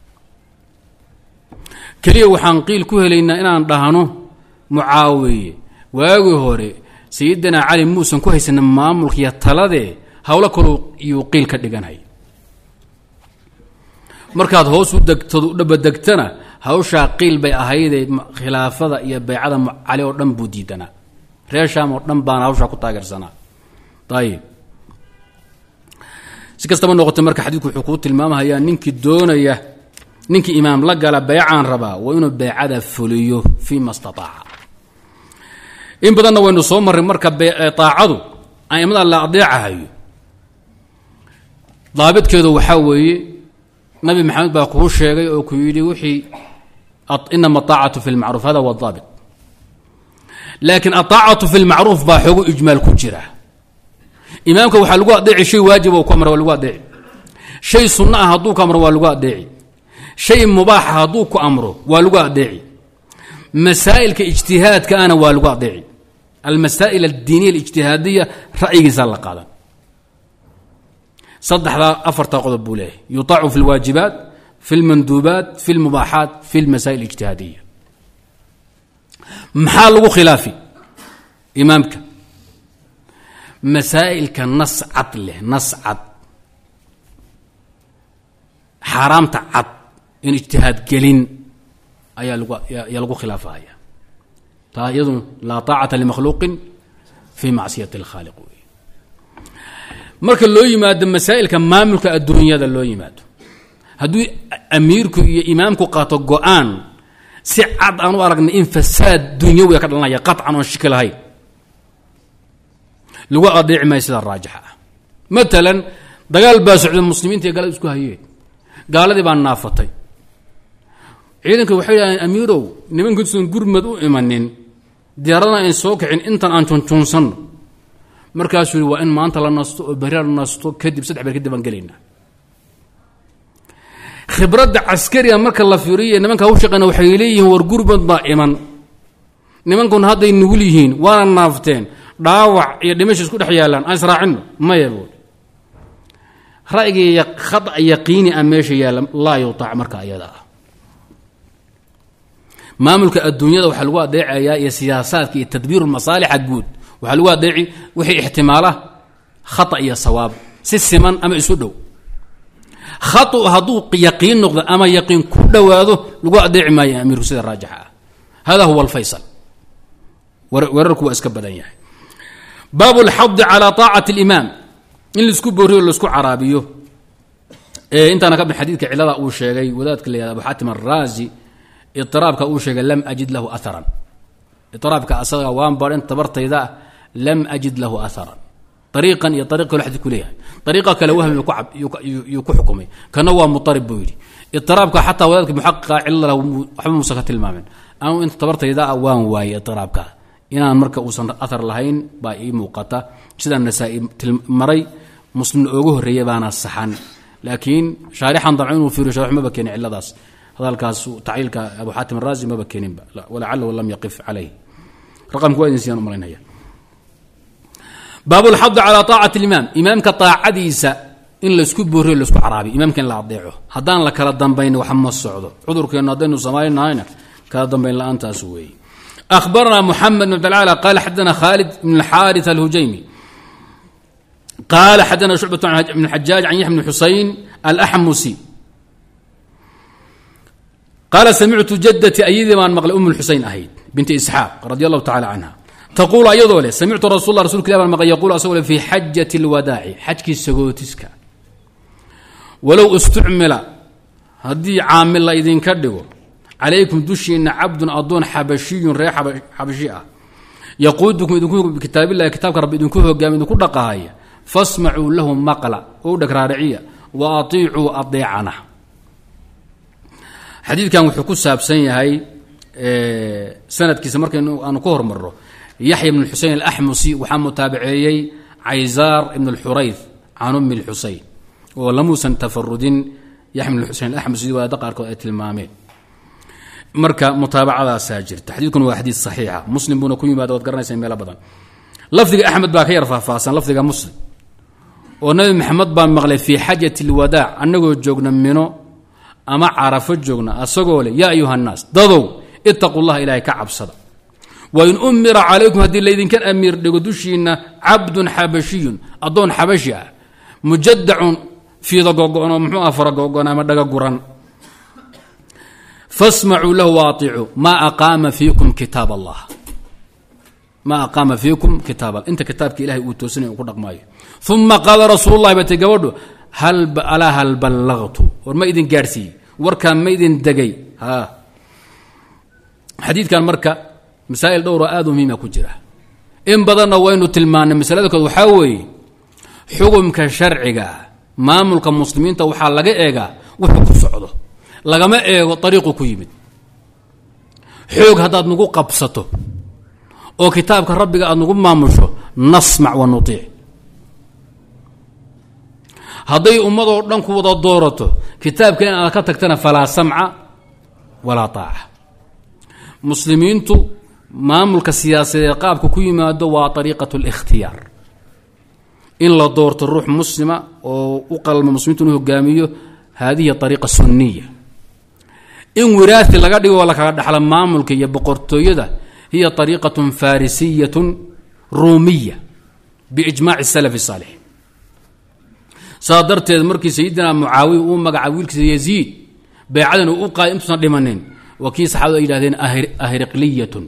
S1: keliya waxaan qiil ku helaynaa inaan dhahno mucaawiye waagii hore sayidina cali muusan ku haysana maamulka iyo taladee hawlo kaluu iyuu qiil ka dhiganhay markaad hoos u degtad u dhabadegtana hawshaa qiil bay ahaydee khilaafada iyo baycada cali oo dhan buu diidanaa reer shaam oo dhan baana hawshaa ku taageersanaa ayib si kastaba noqotay marka xadiidku wuxuu ku tilmaamayaa ninkii doonaya ninkii imaam la gala bay'an rabaa waa inuu bay'ada fuliyo fi mastataaca in badanna waynu soo maray marka taacadu aymada la adeecayo daabidkeedu waxa weeye nabi maxamed baa ku sheegay oo ku yiri wixii inma taa'atu fil ma'ruf hada huwa daabit laakiin ataa'atu fil ma'ruf baa xogo ijmaal ku jira imaamka waxa lagu adeeci shay waajib oo ku amro lagu adeeci shay sunna ah haduu ku amro waa lagu adeeci shay mubaax haduu ku amro waa lagu adeeci masaa'ilka ijtihaadka ana waa lagu adeeci المسائل الدينية الاجتهادية رأيي سال قادم صدح ذا أفرت قضب بوله يطاع في الواجبات في المندوبات في المباحات في المسائل الاجتهادية محال خلافي إمامك مسائل كالنص عطله نص عط حرام تعط إن اجتهاد قلين يلقوا خلافها هي أيضا لا طاعة لمخلوق في معصية الخالق marka loo yimaado masaailka maamulka adduunyada loo yimaado haduu amiirku iyo imaamku qaato go'aan si cad aan u aragna in fasaad dunyawi ka dhalanaya qat'an oo shakal hay lagu adeeci ma sida raajixa مثلا dagaal baa socday muslimiinta ee galad isku hayeen gaaladii baa naafatay ciidanka waxay yiraahdeen amiirow nimanku soo gurmad u imanin diyaarada in soo kicin intan aan tuntunsan markaas uu waa in maanta la nasto oo bariir nasto kadib saddex bar kadib aan galeyna khibrada askariga marka la fiiriyo nimanka u shaqeynaa waxay leeyihiin war gurmad baa iman nimankuna hadday nugul yihiin waana naafteen dhaawac iyo dhimasho isku dhex yaalaan aan israacin ma yabo ra'yiga khad yaqiini am meesha yaala la yutaa marka ayada maamulka adduunyada waxa lagu adeecayaa iyo siyaasadka iyo tadbiir masaalix guud waxa lagu adeeci wixii ihtimaala khata iyo sawaab si siman ama isu dhow khatu hadu yaqiin noqdo ama yaqiin ku dhawaado lagu adeeci maayo amiirku sida raajixa hada huwa al-faysal wararku iska badan yahay bab al-hadd ala ta'ati al-imam in lisku booriyo lisku carabiyo ee intana ka xadiidka cilada uu sheegay wadaadka leeyahay Abu Hatim ar-Razi اضطرابك او شيء لم اجد له اثرا اضطرابك اصلا وان بار انت برتيدا لم اجد له اثرا طريقا يا طريق واحد كليه طريقه كلا وهم يكعب يكحكمي كان هو مضطرب بيدي اضطرابك حتى ولادك محقق الا لو وحب مسكت المامن او انت برتيدا وان واي اضطرابك ان marka uusan athar lahayn baa ii muuqata sida nasaa'i maray muslim ugu horeeyay baana saxan laakiin shaarixan dabcan uu fiiro sharx ma bakeen ciladaas هذا الكاس تعيلك أبو حاتم الرازي ما بكينين ولعله لم يقف عليه رقم كويس نسيان أمرين هي باب الحض على طاعة الإمام إمامك طاعة ديسة إن لسكوب بوري لسكوب عربي إمام كان لا أضيعه هدان لك ردان بين وحمد الصعود عذر كنا دين وصمايلنا هنا كردان بين لا أنت أسوي أخبرنا محمد بن العالى قال حدنا خالد بن الحارث الهجيمي قال حدنا شعبة بن الحجاج عن يحيى بن حسين الأحمسي قال سمعت جدتي أيدي من مغل أم الحسين أهيد بنت إسحاق رضي الله تعالى عنها تقول أيضا له سمعت رسول الله رسول الله مغل يقول أسوله في حجة الوداع حجك السجوتسك ولو استعمل هدي عامل الله إذن كردوا عليكم دشي إن عبد أضون حبشي ريح حبشيئة يقودكم إذن بكتاب الله كتابك رب إذن كوه قام إذن كل قهاية فاسمعوا لهم مقلة أودك رارعية وأطيعوا أضيعنا حديث كان وحكو سابسن يahay ee sanadkiisa markaynu aan ku hormaro Yahya ibn al-Husayn al-Ahmusi waxa mutaabiceeyay Aizar ibn al-Hurayth aan um al-Husayn oo lamusan tafarrudin Yahya ibn al-Husayn al-Ahmusi waa daqarko ay tilmaameen marka mutaabacada saajirta xadiidkun waa xadiis saxiixa muslim buna ku yimaado wad garanaysan meel badan lafdiga Ahmad baa ka yar faahfaahsan lafdiga muslim oo nabi Muhammad baa maqlay fi hajjati al-wadaa anagoo joogna mino أما عرفت جوجنا أسقول يا أيها الناس ضدوا اتقوا الله إلهي كعبصدا وإن أمر عليكم هذه الذين كان أمير لقدوشين عبد حبشي أضون حبشي مجدع في ضجوجنا ومحوا فرجوجنا ما دجاجوران فاسمعوا له واطيعوا ما أقام فيكم كتاب الله ما أقام فيكم كتاب الله أنت كتابك إلهي وتوسني وقدك ماي ثم قال رسول الله بتجاوده hal ala hal ballagtu war ma idin gaarsiiyey warkaan ma idin degay ha xadiidkan marka masaa'il dhowr aad u muhiim ah ku jira in badanna waynu tilmaanay masalada kood waxaa weeye xukumka sharciga maamulka muslimiinta waxaa laga eegaa wuxuu ku socdo lagama eego dariiqu ku yimid xoog haddaad nagu qabsato oo kitaabka rabbiga aad nagu maamusho nasmac wa nutii hadday ummadoo dhan ku wada doorato kitaabka in aad ka tagtana falaa samca walaa taaca muslimiintu maamulka siyaasadeed qaabka ku yimaado waa ariiqatu اlikhtiyaar in la doorto ruux muslima oo u qalmo muslimiintu inuu hogaamiyo hadihi ariiqa suniya in wiraasi laga dhigo la kaga dhaxla maamulka iyo boqortooyada hiya ariiqaة farisiyaة ruumiya biijmaac الsalaf الصaalix saa darteed markii sayidina mucaawiya uu magacaabay wiilkiisa yaziid baycadan uu u qaaday intuusan dhimanin waa kii saxaabadu ay yidhahdeen ahriqliyatun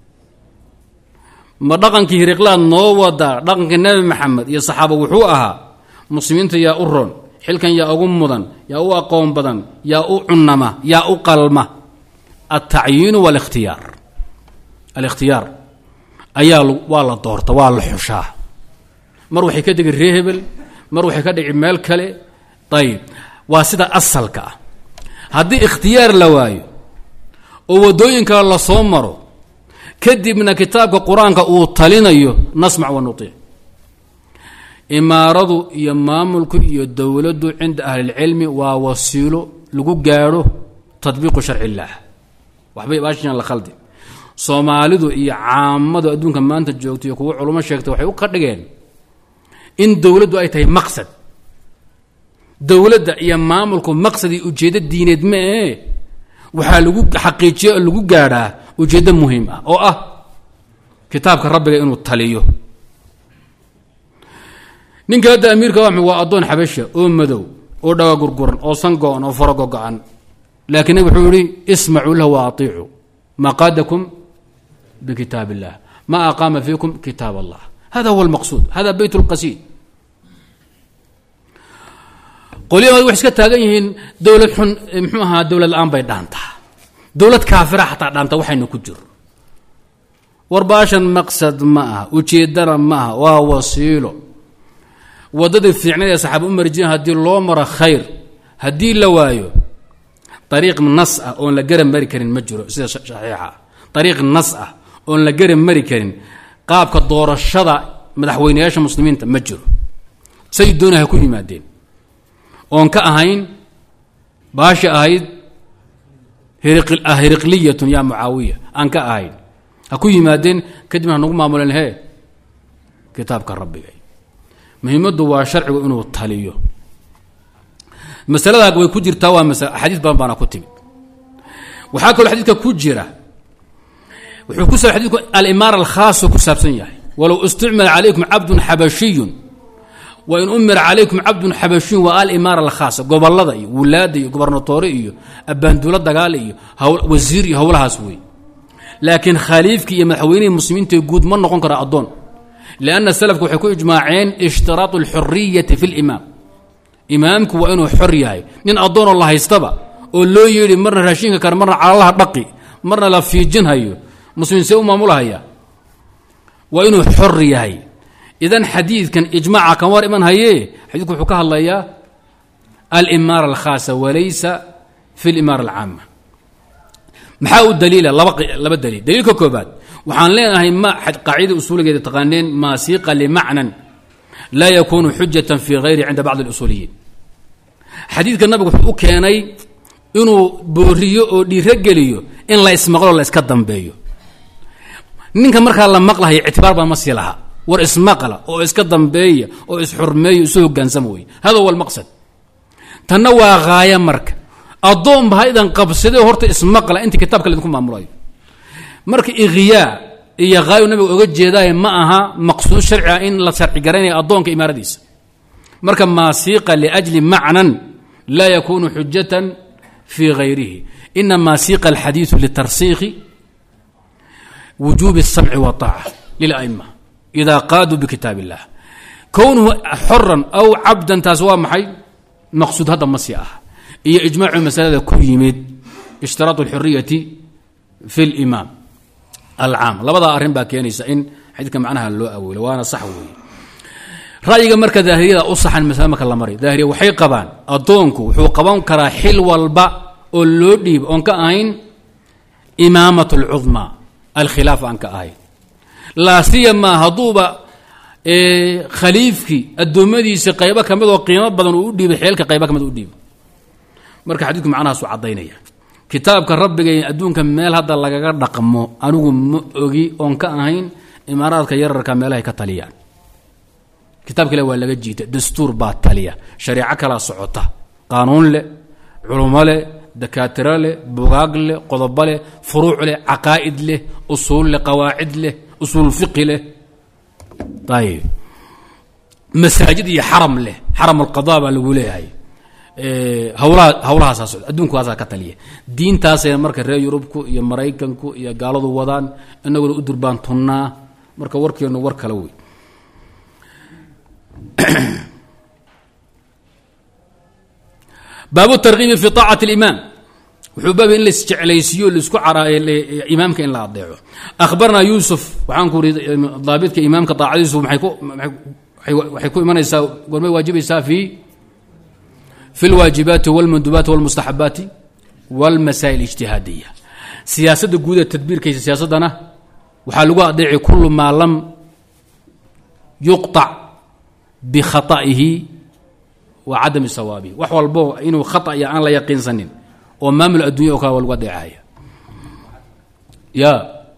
S1: ma dhaqankii hiriqlaad noo wadaa dhaqankii nebi maxamed iyo saxaaba wuxuu ahaa muslimiinta yaa u ron xilkan yaa ugu mudan yaa u aqoon badan yaa u cunama yaa u qalma altacyiinu walikhtiyaar alikhtiyaar ayaa waa la doorta waa la xushaa mar waxay ka degi ree hebel mar waxay ka dhici meel kale ayib waa sida asalka ah haddii ikhtiyaar la waayo oo waddooyinka la soo maro kadibna kitaabka qur-aanka uu talinayo nasmac wa nutic imaaradu iyo maamulku iyo dowladdu cinda ahlilcilmi waa wasiilo lagu gaadho tadbiiqu sharci illaah waxbay baashan la khaldi soomaalidu iyo caamadu adduunka maanta joogta iyo kuwa culummo sheegtay waxay u ka dhigeen in dowladdu ay tahay maqsad dowladda iyo maamulku maqsad iyo ujeeddo diineed ma ee waxaa lagu xaqiijiyo oo lagu gaadhaa ujeeddo muhiim ah oo ah kitaabka rabbiga inuu taliyo ninka hadda amiirka waa addoon xabasha oo madow oo dhaga gurguran oo sango-an oo faragogo-an laakiin nabi wuxuu yihi ismacuu lahu wa atiicuu maa qaadakum bikitaab illah ma aqaama fiikum kitaab allah hada huwa almaqsuud hada bayt اlqasiid qolyahood waxay iska taagan yihiin dowlad xun muxuu ahaa dowlad la-aan bay dhaantaa dowlad kaafira xataa dhaanta waxaynu ku jiro warbaashan maqsad ma aha ujeedana ma aha waa wasiilo waddadii fiicnad ee saxaaba u mari jireen haddii loo maro khayr haddii la waayo ariiq nas ah oon la garan mari karin ma jiro sida saxiixa ariiq nas ah oon la garan mari karin qaabka doorashada madaxweynayaasha muslimiinta ma jiro say doona ha ku yimaadeen oon ka ahayn baasha ahayd hiriqliyatun yaa mucaawiya aan ka ahayn ha ku yimaadeen kadibna ha nagu maamuleen he kitaabka rabbiga muhiimaddu waa sharcigu inuu taliyo masalada way ku jirtaa waa masala xadiis badan baana ku timid waxaa kaloo xadiidka ku jira wuxuu ku saabsan xadiidku al-imaara al-khaas ku saabsan yahay walow isticmala calaykum cabdun xabashiyun wa in umira calaykum cabdun xabashiyun wa al-imaara al-khaas gobolada iyo wulaada iyo gobernatoore iyo abaanduula dagaal iyo wasiir iyo howlahaas wey laakiin khaliifkii iyo madaxweynihii muslimiinta guud ma noqon kara addoon lianna salafku waxay ku ijmaaceen ishtiraatu alxuriyati fi limaam imaamku waa inuu xor yahay nin addoonoo la haystaba oo loo yeedhi marna raashinka kale marna calalaha dhaqi marna la fiijinhayo muslimiin see u maamulahaya waa inuu xor yahay idan xadiidkan ijmaaca kan war iman hayee xadiidku wuxuu ka hadlayaa alimaara alkhaasa walaysa fi limaara alcaama maxaa u daliila laba laba daliil daliilka koobaad waxaan leenahay ma qaacida usuuligeeda taqaaneen maa siiqa limacnan laa yakunu xujatan fi hayri cinda bacdi اlusuuliyiin xadiidka nabigu wuxuu u keenay inuu booriyo oo dhiirogeliyo in la ismaqlo la iska dambeeyo ninka markaa la maqlahayo ictibaar baa ma sii laha war ismaqla oo iska dambeeya oo isxurmeeya isu hogaansama wey hada huwa almaqsad tanna waa haaya marka addoon ba ha idan qabsadee horta ismaqla intii kitaabka laydinku maamulayo marka ikhyaa iyo haayo nabiga oga jeedaaye ma aha maqsuud sharci ah in la sharci garanaya addoonka imaaradiisa marka maa siiqa liajli macnan laa yakunu xujatan fii hayrihi inamaa siiqa alxadiidu litarsiikhi wujuubi الsamci waطaaca lilaima ida qaaduu bikitaab illah kownuhu xoran aw cabdan taas waa maxay maqsuud hadda ma sii ah iyo ijmaacu masalada ku yimid ishtiraatu alxuriyati fi limaam alcaam labadaa arrin baa keenaysa in xadiidka macnaha loo awoolo waana sax weeye ra'yiga marka daahiriyada u saxan masale marka la maray daahiriya waxay qabaan addoonku wuxuu qaban karaa xil walba oo loo dhiib oon ka ahayn imaamat alcudmaa alkhilaaf aan ka ahayn laa siyama hadduuba khaliifkii addoommadiisa qaybo ka mid oo qiimo badan uu u dhiibay xeelka qaybo ka mid u dhiibay marka xadiidku macnahaasu caddaynaya kitaabka rabbiga adduunka meel hadda lagaga dhaqmo anigu ma ogi oon ka ahayn imaaraadka yararka meelahay ka taliyaan kitaab kale waa laga jiita dastuur baa taliya shareeco kalaa socota qaanuun leh culumo leh dakaatiro leh bugaag leh qodobo leh furuuc leh caqaa'id leh usuul leh qawaacid leh usuul fiqi leh ayib masaajid iyo xaram leh xaram alqadaa baa lagu leeyahay hawlaha hawlahaasaa socda adduunkaasaa ka taliya diintaasayna marka reer yurubku iyo maraykanku iyo gaaladu wadaan inaguna u durbaan tunnaa marka warkeenu war kale wey baabu tarkiibi fi طaacati اlimaam wuxuu baaba in laisjeclaysiiyo laisku imaamka in la adeeco akhbarnaa yuusuf waxaan ku uri daabidka imaamka aacadiisu waxay ku imanaysaa gormay waajibaysaa fi fi اlwaajibaati wاlmandubaati wاlmustaxabaati wاlmasaa'il اijtihaadiya siyaasadda guud ee tadbiirkaysa siyaasaddana waxaa lagu adeeci kulu maa lam yuqطac bikhaطa'ihi wa cadami sawaabihi wax walbo inuu khata iyo aan la yaqiinsanin oo maamul addunya oo kale waa lagu adeecaya ya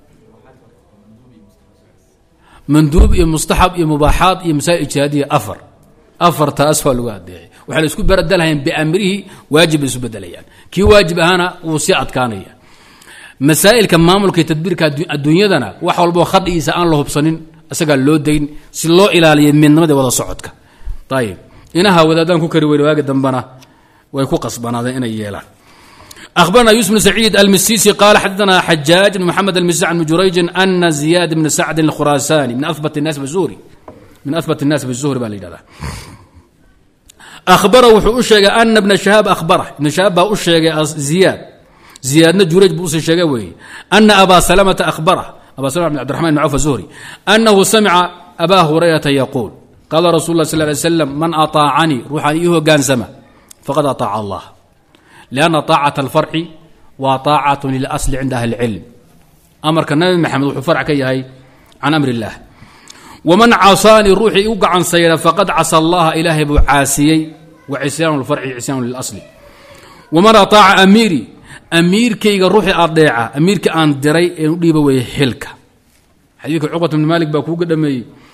S1: manduub iyo mustaxab iyo mubaaxaad iyo masaa'il ijtihaadiya afar afartaas waa lagu adeecay waxaa la isku beradalhayaan biamrihi waajib bay isu bedelayaan kii waajib ahaana wuu sii adkaanaya masaa'ilka maamulka iyo tadbiirka adduunyadana wax walboo khadiisa aan la hubsanin isagaa loo dayn si loo ilaaliyo midnimada wada socodka ayib inaha wadaadaan ku kari weyne waagi dambana way ku qasbanaadeen inay yeelaan أخبرنا يوسف بن سعيد المسيسي قال حدثنا حجاج بن محمد المسيسي عن جريج أن زياد بن سعد الخراساني من أثبت الناس بالزهري من أثبت الناس بالزهري بالإجابة أخبره وحوشة أن ابن شهاب أخبره ابن شهاب بأوشة زياد زياد جريج بوس الشجاوي أن أبا سلمة أخبره أبا سلمة بن عبد الرحمن بن عوف الزهري أنه سمع أبا هريرة يقول قال رسول الله صلى الله عليه وسلم من أطاعني روحانيه كان سما فقد أطاع الله لأن طاعة الفرع وطاعة للأصل عند أهل العلم أمر كالنبي محمد وحفرع كيهي عن أمر الله ومن عصاني روحي يوقع عن سيرة فقد عصى الله إلهي بعاسيي وعصيان الفرع عصيان للأصل ومن أطاع أميري أمير كي روحي أضيعه أمير كأن دري يبوي حلك حديث عقبة بن مالك باكو قدمي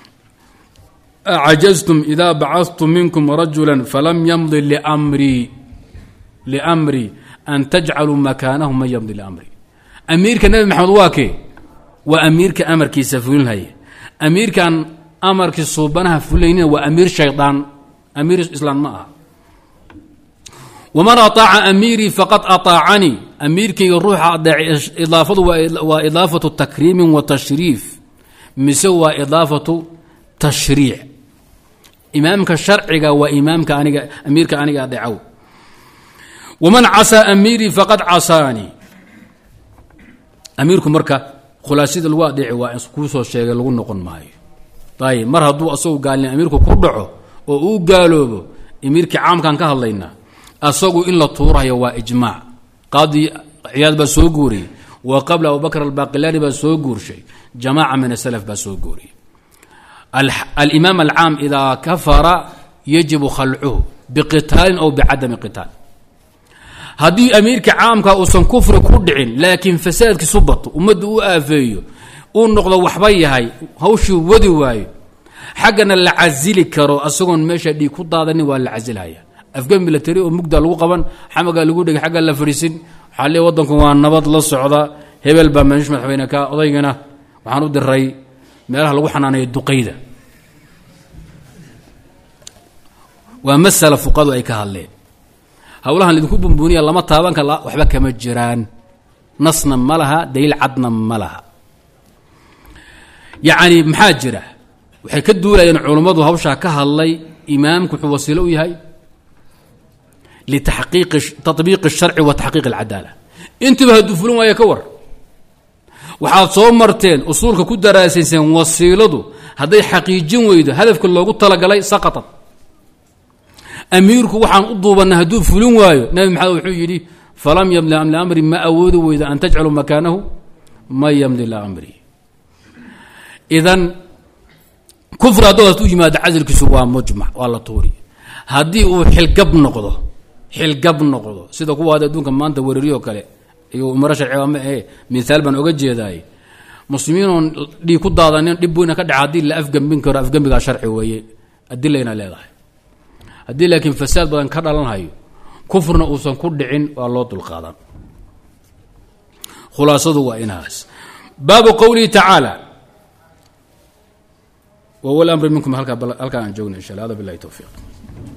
S1: أعجزتم إذا بعثتم منكم رجلا فلم يمضي لأمري لأمري أن تجعلوا مكانه من يمضي لأمري أمير كان النبي محمد واكي وأمير كأمر كي سفلين هاي أمير كان أمر كي صوبانها فلين وأمير شيطان أمير إسلام معها ومن أطاع أميري فقد أطاعني أمير كي يروح إضافة وإضافة تكريم وتشريف مسوى إضافة تشريع إمامك الشرعي وإمامك أنيق أميرك أنيق أدعو ومن عصى أميري فقد عصاني أميركم مركا خلاصيد الواضع وإنسكوسو الشيء اللي نقول معي طيب مر هدو أصو قال لي أميركم كردعو وأو قالوا أميرك عام كان كهلينا أصو إلا طورة يوا إجماع قاضي عياد بسوغوري وقبل أبو بكر الباقلاني بسوغور شيء جماعة من السلف بسوغوري الإمام العام إذا كفر يجب خلعه بقتال أو بعدم قتال هدي أميرك عامك أوصن كفر كردعين لكن فسادك صبط ومد وآفيه ونقضى وحبيه هاي هوشي ودي واي حقنا اللي عزيلي كرو أصغن ماشا دي كودادني ولا عزيل هاي أفقام ملتري ومقدى الوقبا حمقا لقودك حقا لفريسين حالي وضنكم والنبط للصعودة هبل بامنش مدحبينك أضيقنا وحانود الرأي meelaha lagu xanaanayo duqeyda waa masala fuqadu ay ka hadleen hawlahan idinku bumbuniya lama taaban kala waxba kama jiraan nasna malaha daliil cadna malaha yaani maxaa jira waxay ka duulayeen culimadu hawsha ka hadlay imaamku wuxuu wasiilo u yahay لتحقيق تطبيق الشرع وتحقيق العدالة. انتبه الدفلون ويا كور waxaad soo marteen usuulka ku daraasaysan wasiiladu haday xaqiijin weydo hadafka loogu talagalay saqata amiirku waxaan u duubanaa haduu fulin waayo nabi maxamed wuxuu yiri falam yamla amla amri ma awoodu weyda an tajcalu makanahu ma yamli la amri idan kufra dood u yimaada azilkiisu waa mujma wala tuuri hadii uu xilgab noqdo xilgab noqdo sida kuwa adduunka maanta weerariyo kale iyo umar sharci ama ee misaal ban uga jeeday muslimiin dhii ku daadanin dib weyn ka dhacay la afgambin karo afgambiga sharci weeye adilayna leedahay hadii laakiin fasaad badan ka dhalan hayo kufrna uusan ku dhicin waa loo dul qaadan khulaasadu waa inaas baabu qawli ta'ala wa wal amru minkum halka halka aan joogno insha Allah billahi tawfiq.